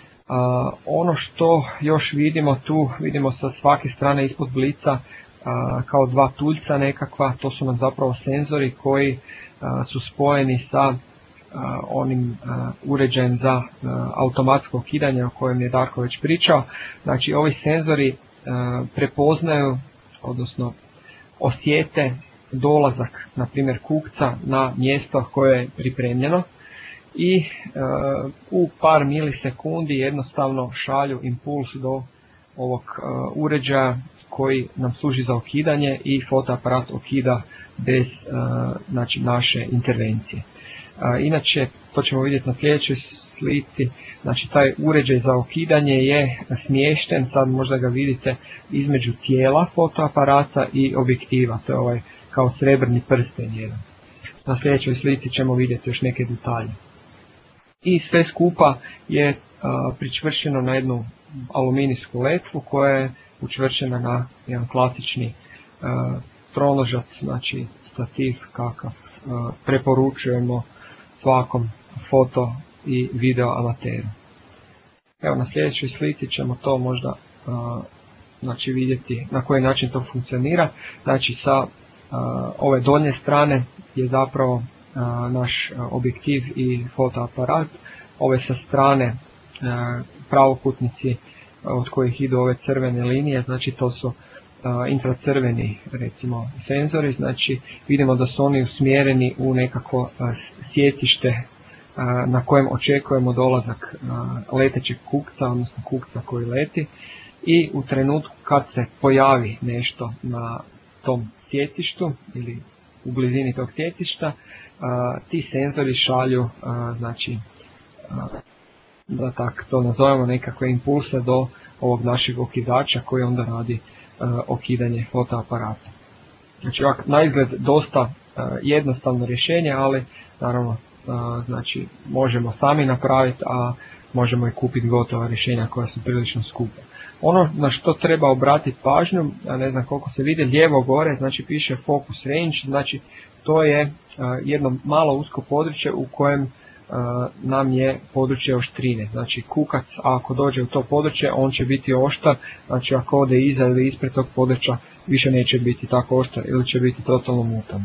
Ono što još vidimo tu, vidimo sa svake strane ispod blica kao dva tuljca nekakva, to su nam zapravo senzori koji su spojeni sa onim uređajem za automatsko okidanje o kojem je Darko već pričao. Znači ovi senzori prepoznaju, odnosno osjete dolazak, na primjer kukca, na mjesto koje je pripremljeno i u par milisekundi jednostavno šalju impuls do ovog uređaja koji nam služi za okidanje i fotoaparat okida bez znači, naše intervencije. Inače, to ćemo vidjeti na sljedećoj slici, znači taj uređaj za okidanje je smješten, sad možda ga vidite, između tijela fotoaparata i objektiva, to je ovaj kao srebrni prsten jedan. Na sljedećoj slici ćemo vidjeti još neke detalje. I sve skupa je a, pričvršeno na jednu aluminijsku letvu koja je učvršena na jedan klasični a, tronožac, znači stativ kakav a, preporučujemo svakom foto i video amateru. Evo na sljedećoj slici ćemo to možda a, znači vidjeti na koji način to funkcionira. Znači sa a, ove donje strane je zapravo a, naš objektiv i fotoaparat. Ove sa strane a, pravokutnici od kojih idu ove crvene linije, znači to su a, infracrveni recimo senzori, znači vidimo da su oni usmjereni u nekako a, sjecište a, na kojem očekujemo dolazak a, letećeg kukca, odnosno kukca koji leti, i u trenutku kad se pojavi nešto na tom sjecištu ili u blizini tog sjecišta, a, ti senzori šalju a, znači a, da tako to nazovemo nekakve impulse do ovog našeg okidača koji onda radi a, okidanje fotoaparata. Znači ovak na izgled dosta a, jednostavno rješenje, ali naravno a, znači možemo sami napraviti, a možemo i kupiti gotova rješenja koja su prilično skupa. Ono na što treba obratiti pažnju, ja ne znam koliko se vidi, lijevo gore znači piše focus range, znači to je uh, jedno malo usko područje u kojem uh, nam je područje oštrine. Znači kukac ako dođe u to područje on će biti oštar, znači ako ode iza ili ispred tog područja više neće biti tako oštar ili će biti totalno mutan.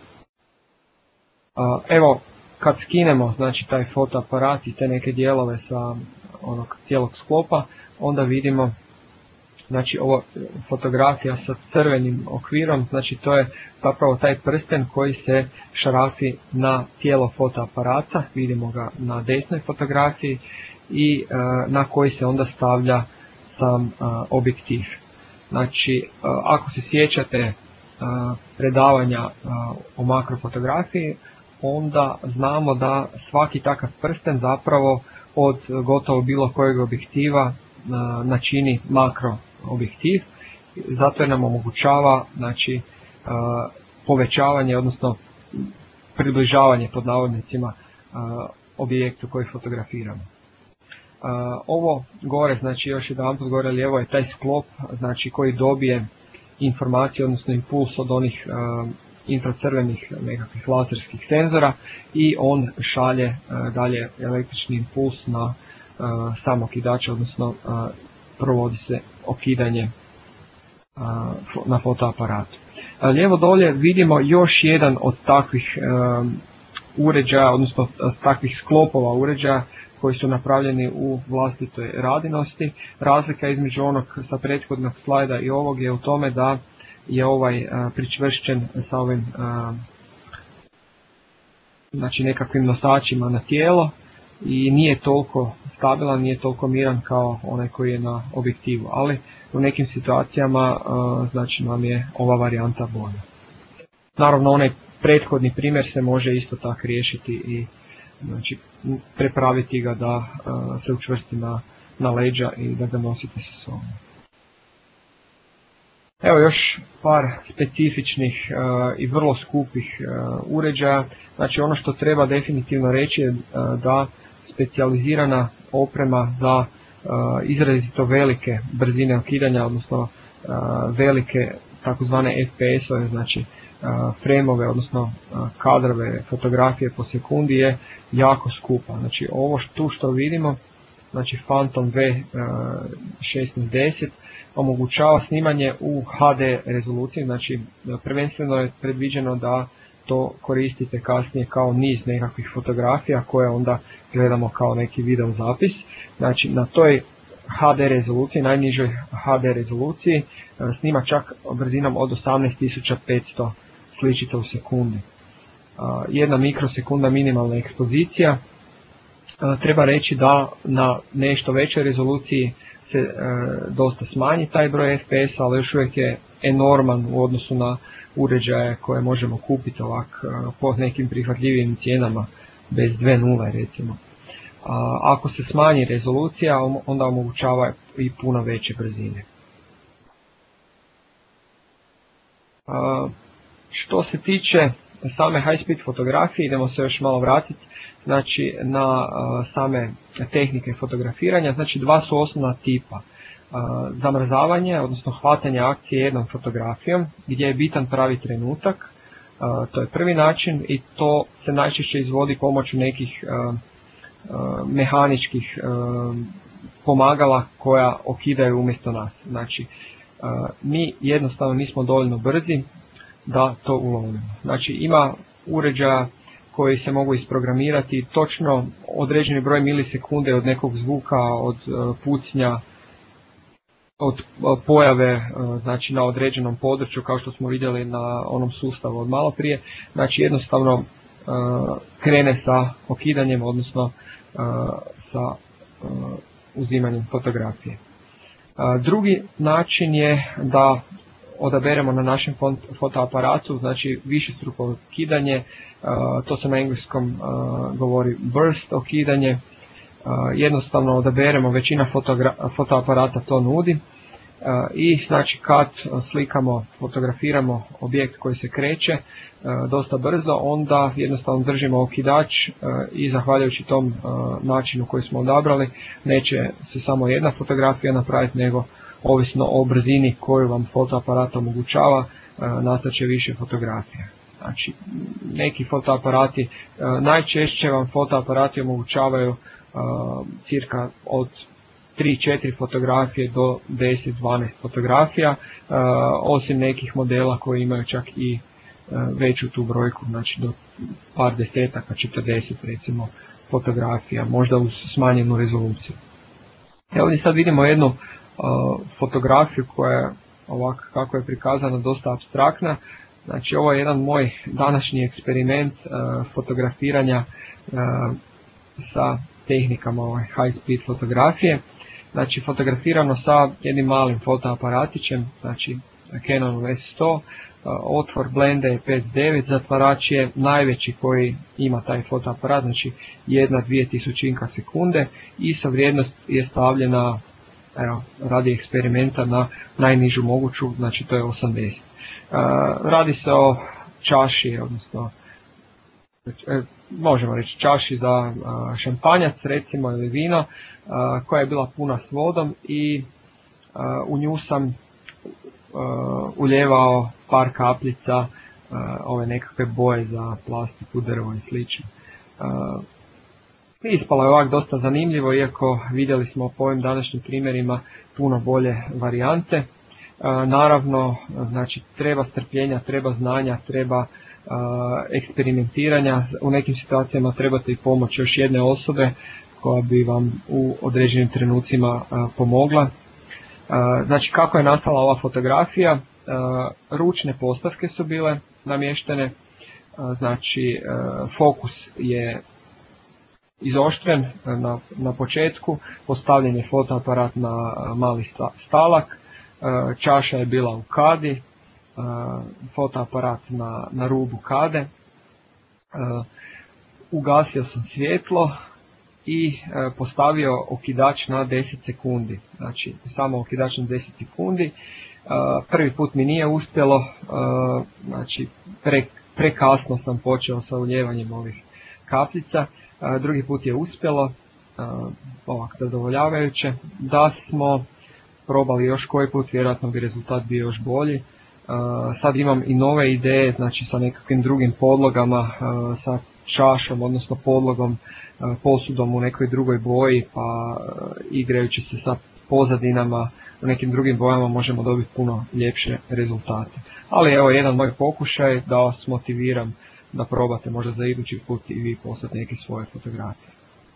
Uh, evo kad skinemo znači taj fotoaparat i te neke dijelove sa onog cijelog sklopa, onda vidimo znači ovo fotografija sa crvenim okvirom, znači to je zapravo taj prsten koji se šarafi na tijelo fotoaparata, vidimo ga na desnoj fotografiji i e, na koji se onda stavlja sam e, objektiv. Znači e, ako se sjećate e, predavanja e, o makrofotografiji, onda znamo da svaki takav prsten zapravo od gotovo bilo kojeg objektiva načini makro objektiv, zato je nam omogućava znači, povećavanje, odnosno približavanje pod navodnicima objektu koji fotografiramo. Ovo gore, znači još jedan put gore lijevo je taj sklop znači, koji dobije informaciju, odnosno impuls od onih infracrvenih nekakvih laserskih senzora i on šalje dalje električni impuls na sam okidač, odnosno provodi se okidanje na fotoaparatu. Lijevo dolje vidimo još jedan od takvih uređaja, odnosno takvih sklopova uređaja koji su napravljeni u vlastitoj radinosti. Razlika između onog sa prethodnog slajda i ovog je u tome da je ovaj pričvršćen sa ovim znači nekakvim nosačima na tijelo i nije toliko stabilan, nije toliko miran kao onaj koji je na objektivu, ali u nekim situacijama znači nam je ova varijanta bolja. Naravno onaj prethodni primjer se može isto tako riješiti i znači, prepraviti ga da se učvrsti na, na leđa i da ga nosite sa sobom. Evo još par specifičnih uh, i vrlo skupih uh, uređaja. Znači ono što treba definitivno reći je uh, da specijalizirana oprema za uh, izrazito velike brzine okidanja, odnosno uh, velike takozvane F P S-ove, znači uh, fremove, odnosno kadrove, fotografije po sekundi je jako skupa. Znači ovo tu što vidimo, znači Phantom V šesnaest deset omogućava snimanje u H D rezoluciji, znači prvenstveno je predviđeno da to koristite kasnije kao niz nekakvih fotografija koje onda gledamo kao neki video zapis. Znači na toj H D rezoluciji, najnižoj H D rezoluciji snima čak brzinom od osamnaest tisuća petsto sličica u sekundi. Jedna mikrosekunda minimalna ekspozicija. Treba reći da na nešto većoj rezoluciji se e, dosta smanji taj broj F P S, ali još uvijek je enorman u odnosu na uređaje koje možemo kupiti ovak e, po nekim prihvatljivim cijenama bez dvije nule recimo. A, ako se smanji rezolucija, onda omogućava i puno veće brzine. A, što se tiče same high speed fotografije, idemo se još malo vratiti znači na uh, same tehnike fotografiranja. Znači dva su osnovna tipa. Uh, zamrzavanje, odnosno hvatanje akcije jednom fotografijom gdje je bitan pravi trenutak. Uh, to je prvi način i to se najčešće izvodi pomoću nekih uh, uh, mehaničkih uh, pomagala koja okidaju umjesto nas. Znači uh, mi jednostavno nismo dovoljno brzi da to ulovimo. Znači ima uređaja koji se mogu isprogramirati točno određeni broj milisekunde od nekog zvuka, od pucnja, od pojave znači na određenom području kao što smo vidjeli na onom sustavu od malo prije. Znači jednostavno krene sa okidanjem, odnosno sa uzimanjem fotografije. Drugi način je da odaberemo na našem fotoaparatu, znači višestruko okidanje, to se na engleskom govori burst okidanje. Jednostavno odaberemo, većina fotoaparata to nudi i znači kad slikamo, fotografiramo objekt koji se kreće dosta brzo, onda jednostavno držimo okidač i zahvaljujući tom načinu koji smo odabrali neće se samo jedna fotografija napraviti, nego ovisno o brzini koju vam fotoaparat omogućava, nastat će više fotografija. Znači, neki fotoaparati, najčešće vam fotoaparati omogućavaju cirka od tri četiri fotografije do deset dvanaest fotografija, osim nekih modela koji imaju čak i veću tu brojku, znači do par desetaka, četrdeset recimo fotografija, možda uz smanjenu rezoluciju. Evo ovdje sad vidimo jednu fotografiju koja je ovako kako je prikazana dosta apstraktna. Znači ovo je jedan moj današnji eksperiment uh, fotografiranja uh, sa tehnikama ovaj, high speed fotografije. Znači fotografirano sa jednim malim fotoaparatićem, znači Canon S sto, uh, otvor blende je pet devet, zatvarač je najveći koji ima taj fotoaparat, znači jedna dvije tisućinka sekunde, I S O vrijednost je stavljena evo, radi eksperimenta na najnižu moguću, znači to je osamdeset. Uh, radi se o čaši, odnosno e, možemo reći čaši za uh, šampanjac recimo ili vino, uh, koja je bila puna s vodom i uh, u nju sam uh, uljevao par kapljica uh, ove nekakve boje za plastiku, drvo i slično. Uh, Ispalo je ovak dosta zanimljivo, iako vidjeli smo po ovim današnjim primjerima puno bolje varijante. Naravno, znači, treba strpljenja, treba znanja, treba eksperimentiranja. U nekim situacijama trebate i pomoć još jedne osobe koja bi vam u određenim trenucima pomogla. Znači, kako je nastala ova fotografija? Ručne postavke su bile namještene, znači fokus je izoštren na, na početku, postavljen je fotoaparat na mali stalak, čaša je bila u kadi, fotoaparat na, na rubu kade, ugasio sam svjetlo i postavio okidač na deset sekundi, znači samo okidač na deset sekundi. Prvi put mi nije uspjelo, znači pre, prekasno sam počeo sa uljevanjem ovih kapljica. Drugi put je uspjelo, ovak zadovoljavajuće. Da smo probali još koji put, vjerojatno bi rezultat bio još bolji. Sad imam i nove ideje, znači sa nekakvim drugim podlogama, sa čašom, odnosno podlogom, posudom u nekoj drugoj boji, pa igrajući se sa pozadinama u nekim drugim bojama možemo dobiti puno ljepše rezultate. Ali evo jedan moj pokušaj da vas motiviram da probate možda za idući put i vi poslati neke svoje fotografije.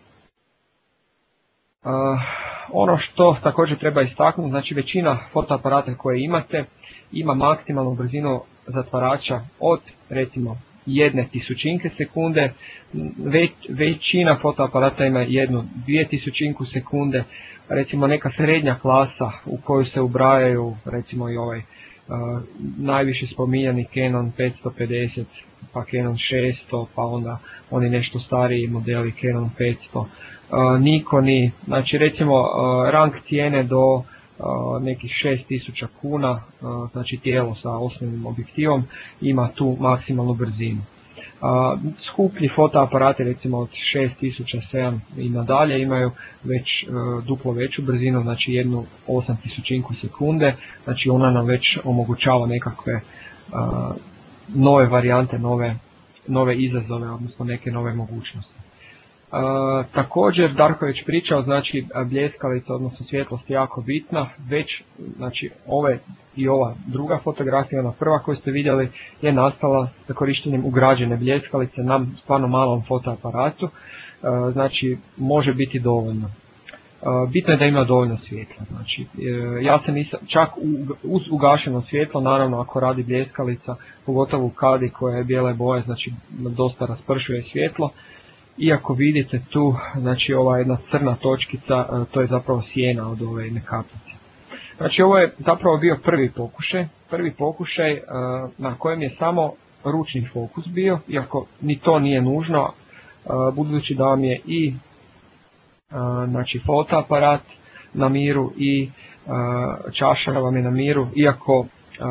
Uh, ono što također treba istaknuti, znači većina fotoaparata koje imate ima maksimalnu brzinu zatvarača od recimo jedne tisućinke sekunde, Već, većina fotoaparata ima jednu dvije tisućinku sekunde, recimo neka srednja klasa u koju se ubrajaju recimo i ovaj uh, najviše spominjani Canon petsto pedeset, pa Canon šesto, pa onda oni nešto stariji modeli Canon petsto, uh, Nikoni, znači recimo uh, rang cijene do uh, nekih šest tisuća kuna, uh, znači tijelo sa osnovnim objektivom ima tu maksimalnu brzinu. Uh, skuplji fotoaparati recimo od šest tisuća, sedam i nadalje imaju već uh, duplo veću brzinu, znači jednu osam tisućinku sekunde, znači ona nam već omogućava nekakve uh, nove varijante, nove, nove izazove, odnosno neke nove mogućnosti. Uh, također Darko je već pričao, znači bljeskalica, odnosno svjetlost je jako bitna, već znači ove i ova druga fotografija, ona prva koju ste vidjeli, je nastala sa korištenjem ugrađene bljeskalice na stvarno malom fotoaparatu, uh, znači može biti dovoljno. Uh, bitno je da ima dovoljno svjetla, znači uh, ja se nisam, čak uz ugašeno svjetlo, naravno ako radi bljeskalica, pogotovo u kadi koja je bijele boje, znači dosta raspršuje svjetlo. Iako vidite tu, znači ova jedna crna točkica, to je zapravo sjena od ove jedne kapljice. Znači ovo je zapravo bio prvi pokušaj, prvi pokušaj na kojem je samo ručni fokus bio, iako ni to nije nužno, budući da vam je i znači, fotoaparat na miru i čaša vam je na miru, iako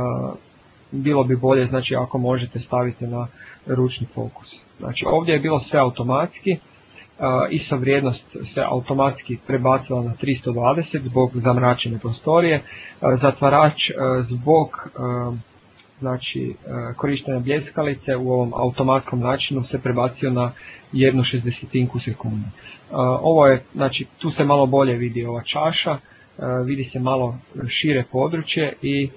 bilo bi bolje znači ako možete staviti na ručni fokus. Znači ovdje je bilo sve automatski, I S O vrijednost se automatski prebacila na tristo dvadeset zbog zamračene prostorije, zatvarač zbog znači, korištenja bljeskalice u ovom automatskom načinu se prebacio na jednu šezdesetinku sekunde. Ovo je, znači, tu se malo bolje vidi ova čaša, vidi se malo šire područje i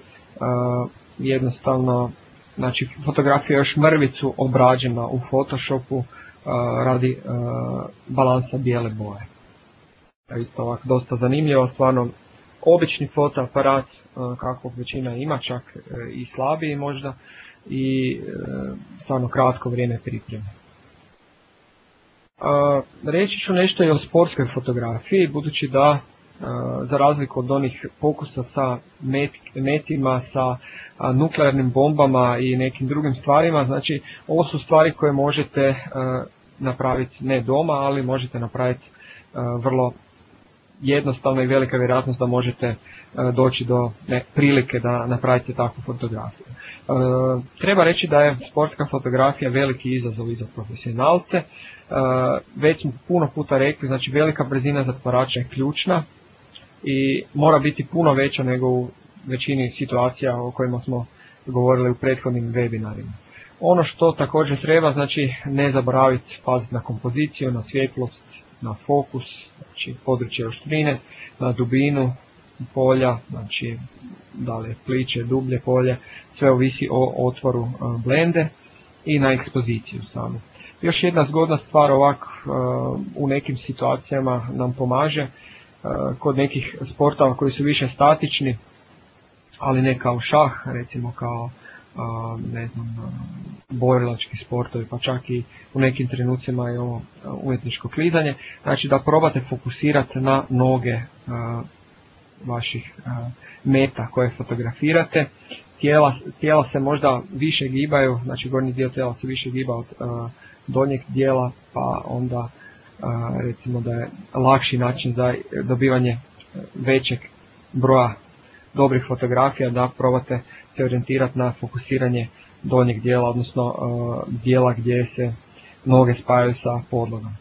jednostavno znači, fotografija je još mrvicu obrađena u Photoshopu uh, radi uh, balansa bijele boje. Isto ovako dosta zanimljivo, stvarno obični fotoaparat uh, kakvog većina ima, čak uh, i slabiji možda, i uh, stvarno kratko vrijeme pripreme. Uh, reći ću nešto i o sportskoj fotografiji, budući da za razliku od onih pokusa sa mecima, sa nuklearnim bombama i nekim drugim stvarima, znači ovo su stvari koje možete napraviti ne doma, ali možete napraviti vrlo jednostavno i velika vjerojatnost da možete doći do prilike da napravite takvu fotografiju. Treba reći da je sportska fotografija veliki izazov i za profesionalce. Već smo puno puta rekli, znači velika brzina zatvarača je ključna i mora biti puno veća nego u većini situacija o kojima smo govorili u prethodnim webinarima. Ono što također treba, znači ne zaboraviti paziti na kompoziciju, na svjetlost, na fokus, znači područje oštrine, na dubinu polja, znači da li je pliće, dublje polje, sve ovisi o otvoru blende i na ekspoziciju samu. Još jedna zgodna stvar ovak u nekim situacijama nam pomaže kod nekih sportova koji su više statični, ali ne kao šah, recimo kao ne znam, borilački sportovi, pa čak i u nekim trenucima i ovo umjetničko klizanje, znači da probate fokusirati na noge vaših meta koje fotografirate. Tijela, tijela se možda više gibaju, znači gornji dio tijela se više giba od donjeg dijela, pa onda recimo da je lakši način za dobivanje većeg broja dobrih fotografija da probate se orijentirati na fokusiranje donjeg dijela, odnosno dijela gdje se noge spajaju sa podlogom.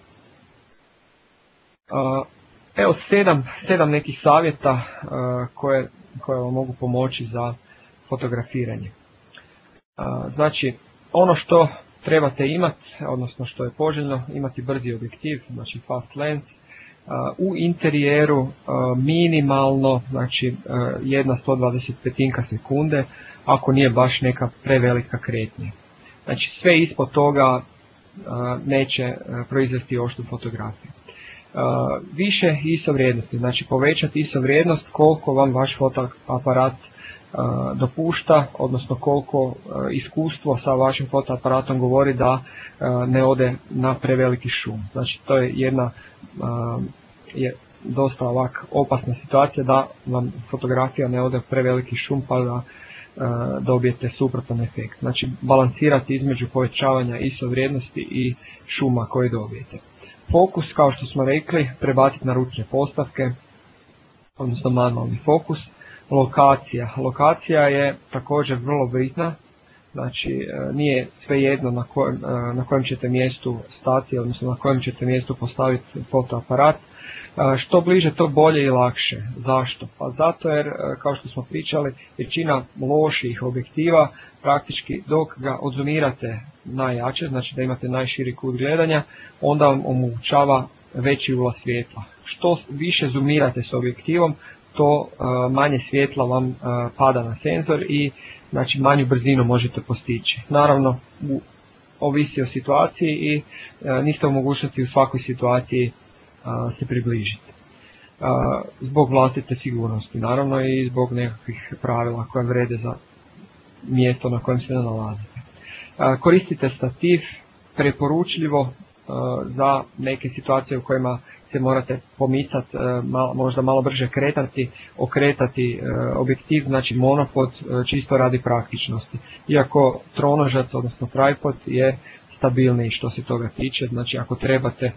Evo sedam, sedam nekih savjeta koje, koje vam mogu pomoći za fotografiranje. Znači, ono što trebate imati, odnosno što je poželjno, imati brzi objektiv, znači fast lens, u interijeru minimalno, znači jedna sto dvadeset pet sekunde, ako nije baš neka prevelika kretnja. Znači sve ispod toga neće proizvesti oštru fotografiju. Više I S O vrijednosti, znači povećati I S O vrijednost koliko vam vaš fotoaparat dopušta, odnosno koliko iskustvo sa vašim fotoaparatom govori da ne ode na preveliki šum. Znači to je jedna je dosta ovak opasna situacija da vam fotografija ne ode u preveliki šum pa da dobijete suprotan efekt. Znači balansirati između povećavanja I S O vrijednosti i šuma koje dobijete. Fokus, kao što smo rekli, prebaciti na ručne postavke, odnosno manualni fokus. Lokacija. Lokacija je također vrlo bitna, znači nije svejedno na kojem, na kojem ćete mjestu stati, odnosno na kojem ćete mjestu postaviti fotoaparat. Što bliže to bolje I lakše. Zašto? Pa zato jer, kao što smo pričali, većina loših objektiva praktički dok ga odzumirate najjače, znači da imate najširi kut gledanja, onda vam omogućava veći ulaz svjetla. Što više zoomirate s objektivom, to manje svjetla vam pada na senzor i znači manju brzinu možete postići. Naravno, ovisi o situaciji i niste u mogućnosti u svakoj situaciji se približiti. Zbog vlastite sigurnosti, naravno i zbog nekakvih pravila koja vrede za mjesto na kojem se nalazite. Koristite stativ, preporučljivo za neke situacije u kojima se morate pomicati, možda malo brže kretati, okretati objektiv, znači monopod čisto radi praktičnosti. Iako tronožac, odnosno tripod je stabilniji što se toga tiče, znači ako trebate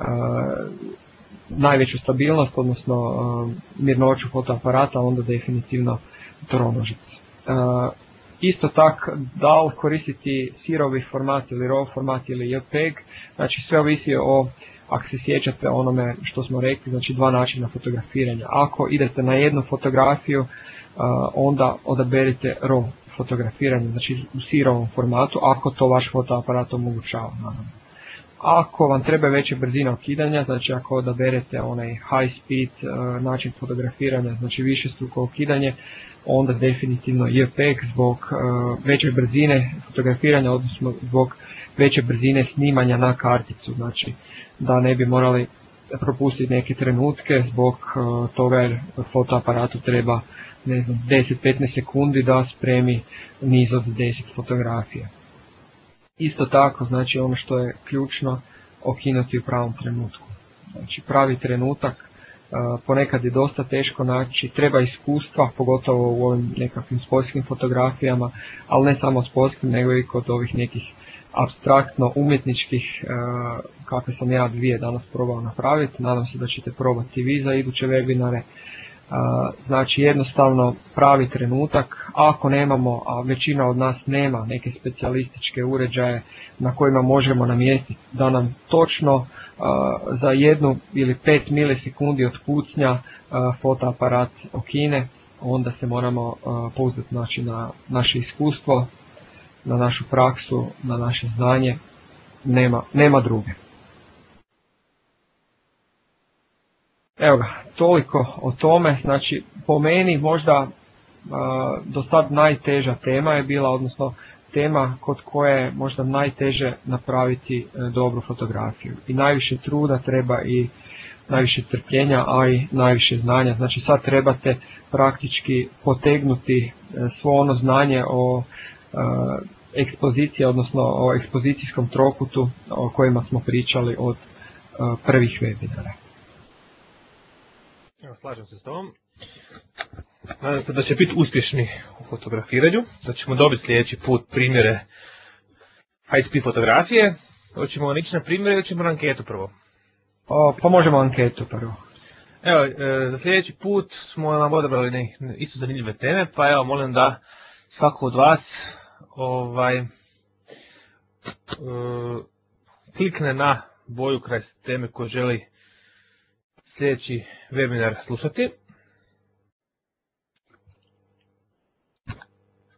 najveću stabilnost, odnosno mirnoću fotoaparata, onda definitivno tronožac. Isto tako, da li koristiti sirovi format ili raw format ili J P E G, znači sve ovisi o, ako se sjećate onome što smo rekli, znači dva načina fotografiranja. Ako idete na jednu fotografiju, onda odaberite raw fotografiranje, znači u sirovom formatu, ako to vaš fotoaparat omogućava. Naravno. Ako vam treba veća brzina okidanja, znači ako odaberete onaj high speed način fotografiranja, znači višestruko okidanje, onda definitivno J P E G zbog veće brzine fotografiranja, odnosno zbog veće brzine snimanja na karticu, znači da ne bi morali propustiti neke trenutke zbog toga jer fotoaparatu treba ne znam, deset do petnaest sekundi da spremi niz od deset fotografija. Isto tako, znači ono što je ključno, okinuti u pravom trenutku. Znači pravi trenutak ponekad je dosta teško naći, treba iskustva, pogotovo u ovim nekakvim sportskim fotografijama, ali ne samo sportskim, nego i kod ovih nekih apstraktno umjetničkih, kakve sam ja dvije danas probao napraviti, nadam se da ćete probati vi za iduće webinare. Znači jednostavno pravi trenutak, ako nemamo, a većina od nas nema neke specijalističke uređaje na kojima možemo namjestiti da nam točno za jednu ili pet milisekundi od kucnja fotoaparat okine, onda se moramo pouzdati znači, na naše iskustvo, na našu praksu, na naše znanje, nema, nema druge. Evo ga, toliko o tome, znači po meni možda do sad najteža tema je bila, odnosno tema kod koje je možda najteže napraviti dobru fotografiju. I najviše truda treba i najviše trpljenja, a i najviše znanja. Znači sad trebate praktički potegnuti svo ono znanje o ekspoziciji, odnosno o ekspozicijskom trokutu o kojima smo pričali od prvih webinara. Evo, slažem se s tobom. Nadam se da će biti uspješni u fotografiranju, da ćemo dobiti sljedeći put primjere high speed fotografije. Hoćemo ići na primjere ili ćemo na anketu prvo? O, pa možemo anketu prvo. Evo, e, za sljedeći put smo nam odabrali ne, isto zanimljive teme, pa evo molim da svako od vas ovaj, e, klikne na boju kraj teme koju želi sljedeći webinar slušati.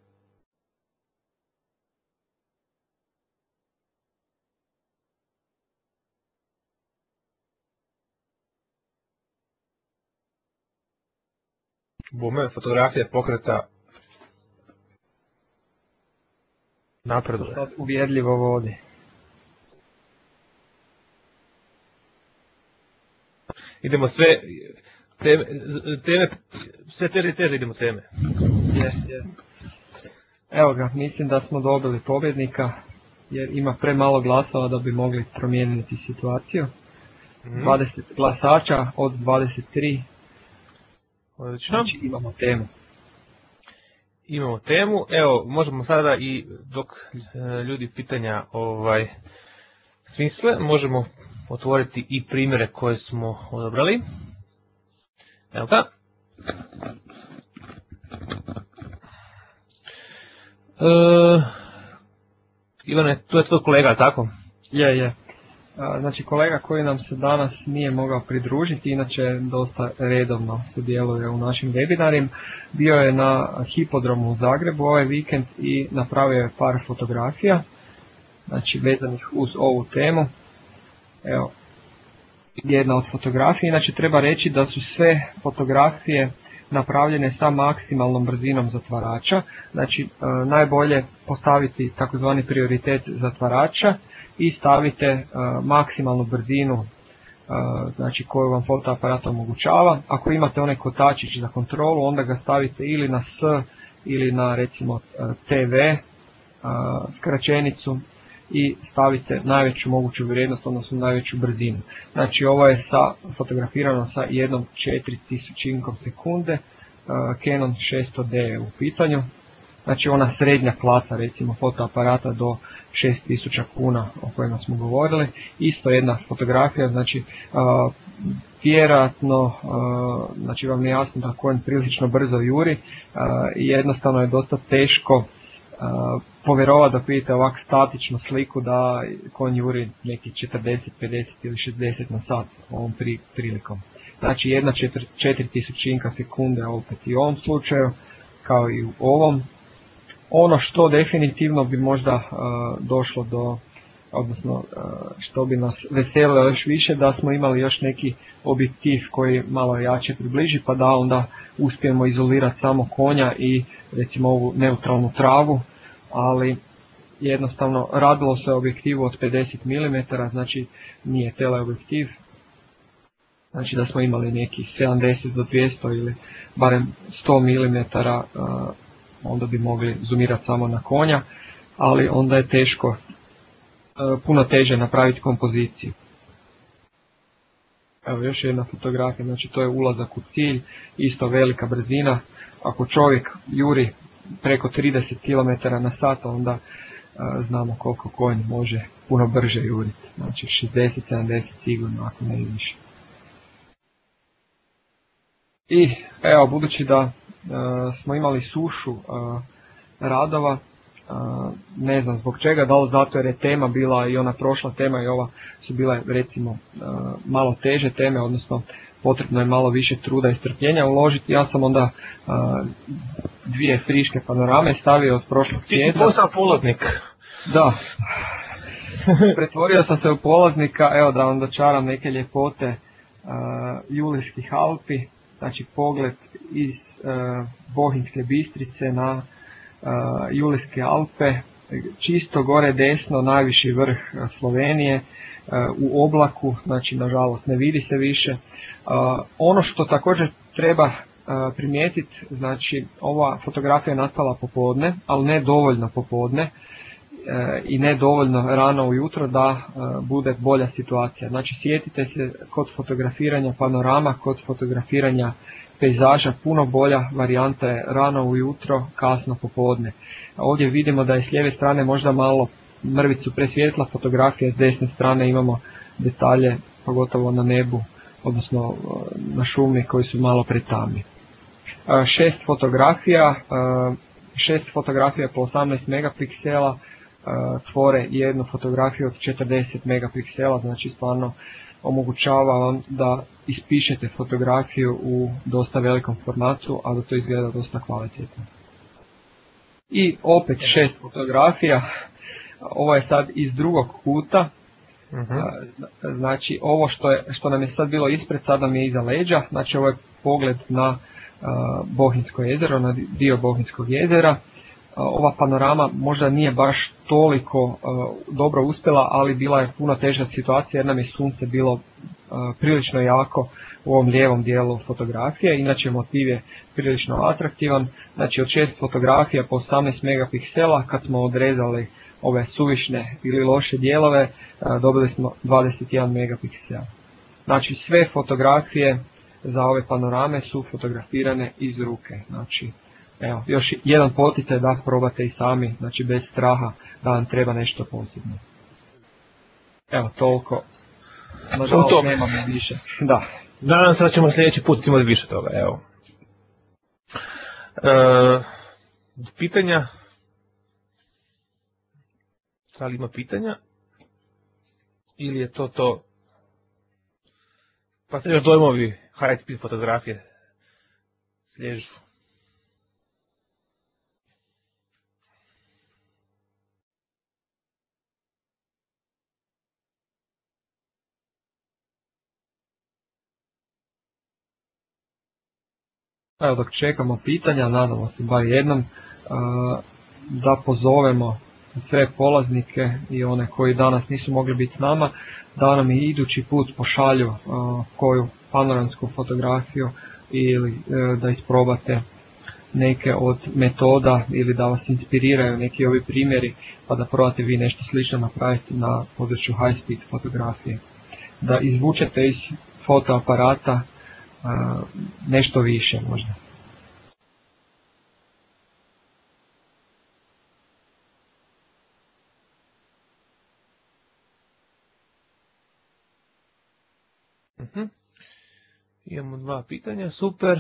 Bome, fotografija pokreta napreduje. Sad uvjerljivo vodi. Idemo sve teme, teme sve teže i teže idemo teme. Yes, yes. Evo ga, mislim da smo dobili pobjednika jer ima premalo glasova da bi mogli promijeniti situaciju. Mm. dvadeset glasača od dvadeset tri. Odlično. Znači imamo temu. Imamo temu, evo možemo sada i dok e, ljudi pitanja ovaj smisle, možemo otvoriti i primjere koje smo odabrali. Evo ga. E, Ivane, to je tvoj kolega, tako? Je, je. Znači kolega koji nam se danas nije mogao pridružiti, inače dosta redovno sudjeluje u našim webinarima, bio je na Hipodromu u Zagrebu ovaj vikend i napravio je par fotografija, znači vezanih uz ovu temu. Evo, jedna od fotografija, inače treba reći da su sve fotografije napravljene sa maksimalnom brzinom zatvarača, znači najbolje postaviti takozvani prioritet zatvarača i stavite uh, maksimalnu brzinu uh, znači koju vam fotoaparat omogućava. Ako imate onaj kotačić za kontrolu, onda ga stavite ili na S ili na recimo uh, T V uh, skraćenicu i stavite najveću moguću vrijednost, odnosno najveću brzinu. Znači ovo je sa, fotografirano sa jednom četiri tisućinkom sekunde, uh, Canon šesto D je u pitanju. Znači ona srednja klasa recimo fotoaparata do šest tisuća kuna o kojima smo govorili. Isto jedna fotografija, znači uh, vjerojatno uh, znači vam je jasno da konj prilično brzo juri uh, i jednostavno je dosta teško uh, povjerovati da vidite ovak statičnu sliku da konj juri neki četrdeset, pedeset ili šezdeset na sat ovom pri, prilikom. Znači jedna četiri tisućinka sekunde opet i u ovom slučaju kao i u ovom. Ono što definitivno bi možda uh, došlo do, odnosno uh, što bi nas veselilo još više, da smo imali još neki objektiv koji malo jače približi, pa da onda uspijemo izolirati samo konja i recimo ovu neutralnu travu, ali jednostavno radilo se o objektivu od pedeset milimetara, znači nije teleobjektiv, znači da smo imali neki sedamdeset do dvjesto ili barem sto milimetara, uh, onda bi mogli zoomirati samo na konja, ali onda je teško, puno teže napraviti kompoziciju. Evo još jedna fotografija, znači to je ulazak u cilj, isto velika brzina. Ako čovjek juri preko trideset kilometara na sat, onda znamo koliko konj može puno brže juriti, znači šezdeset sedamdeset sigurno, ako ne i više. I evo, budući da Uh, smo imali sušu uh, radova, uh, ne znam zbog čega, da li zato jer je tema bila i ona prošla tema i ova su bile recimo uh, malo teže teme, odnosno potrebno je malo više truda i strpljenja uložiti. Ja sam onda uh, dvije friške panorame stavio od prošlog svijeta. Ti si postao polaznik. Da, pretvorio sam se u polaznika, evo da vam dočaram neke ljepote uh, Julijskih Alpi. Znači pogled iz uh, Bohinjske Bistrice na uh, Julijske Alpe, čisto gore desno, najviši vrh Slovenije, uh, u oblaku, znači nažalost ne vidi se više. Uh, ono što također treba uh, primijetiti, znači ova fotografija je nastala popodne, ali ne dovoljno popodne uh, i ne dovoljno rano ujutro da uh, bude bolja situacija. Znači sjetite se kod fotografiranja panorama, kod fotografiranja pejzaža, puno bolja varijanta je rano ujutro, kasno popodne. Ovdje vidimo da je s lijeve strane možda malo mrvicu presvjetla fotografija, s desne strane imamo detalje, pogotovo na nebu, odnosno na šumi koji su malo pretamni. Šest fotografija, šest fotografija po osamnaest megapiksela, tvore jednu fotografiju od četrdeset megapiksela, znači stvarno omogućava vam da ispišete fotografiju u dosta velikom formatu, a da to izgleda dosta kvalitetno. I opet šest fotografija, ovo je sad iz drugog kuta, uh-huh. Znači ovo što, je, što nam je sad bilo ispred, sad nam je iza leđa, znači ovo je pogled na Bohinjsko jezero, na dio Bohinjskog jezera. Ova panorama možda nije baš toliko uh, dobro uspjela, ali bila je puno teža situacija jer nam je sunce bilo uh, prilično jako u ovom lijevom dijelu fotografije. Inače motiv je prilično atraktivan. Znači od šest fotografija po osamnaest megapiksela, kad smo odrezali ove suvišne ili loše dijelove, uh, dobili smo dvadeset jedan megapiksel. Znači sve fotografije za ove panorame su fotografirane iz ruke. Znači, evo, još jedan poticaj da probate i sami, znači bez straha da vam treba nešto posebno. Evo, toliko. Nažalost, nemamo više. Da. Nadam se da ćemo sljedeći put imati više toga, evo. E, pitanja? Da li ima pitanja? Ili je to to? Pa se još dojmovi high speed fotografije sliježu. Evo, dok čekamo pitanja, nadamo se bar jednom, da pozovemo sve polaznike i one koji danas nisu mogli biti s nama, da nam i idući put pošalju koju panoramsku fotografiju ili da isprobate neke od metoda ili da vas inspiriraju neki ovi primjeri pa da probate vi nešto slično napraviti na području high speed fotografije. Da izvučete iz fotoaparata nešto više možda. Uh-huh. Imamo dva pitanja, super.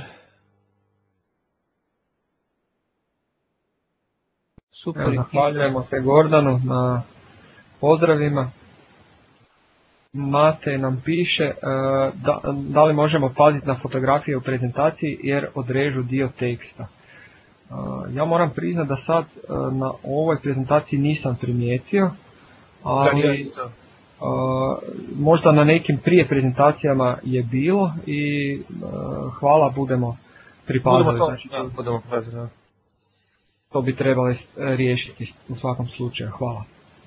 Super. Zahvaljujemo se Gordanu na pozdravima. Mate nam piše da, da li možemo paziti na fotografije u prezentaciji jer odrežu dio teksta. Ja moram priznati da sad na ovoj prezentaciji nisam primijetio, ali možda na nekim prije prezentacijama je bilo i hvala, budemo pripazili. Znači, da, budemo pripazili. To bi trebali riješiti u svakom slučaju. Hvala.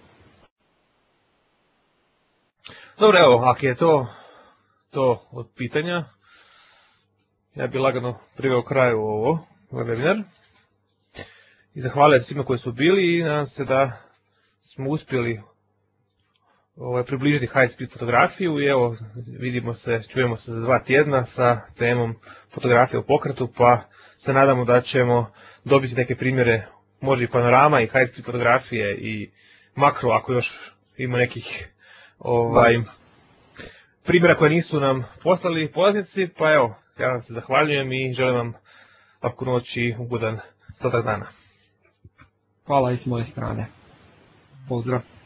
Dobro, evo, ako je to, to od pitanja, ja bih lagano priveo kraju ovo, ovaj webinar. I zahvaljujem svima koji su bili i nadam se da smo uspjeli ovaj, približiti high speed fotografiju i evo, vidimo se, čujemo se za dva tjedna sa temom fotografije u pokretu, pa se nadamo da ćemo dobiti neke primjere, može i panorama i high speed fotografije i makro, ako još ima nekih ovaj, primjera koje nisu nam poslali polaznici, pa evo, ja vam se zahvaljujem i želim vam laku noć i ugodan ostatak dana. Hvala i s moje strane. Pozdrav.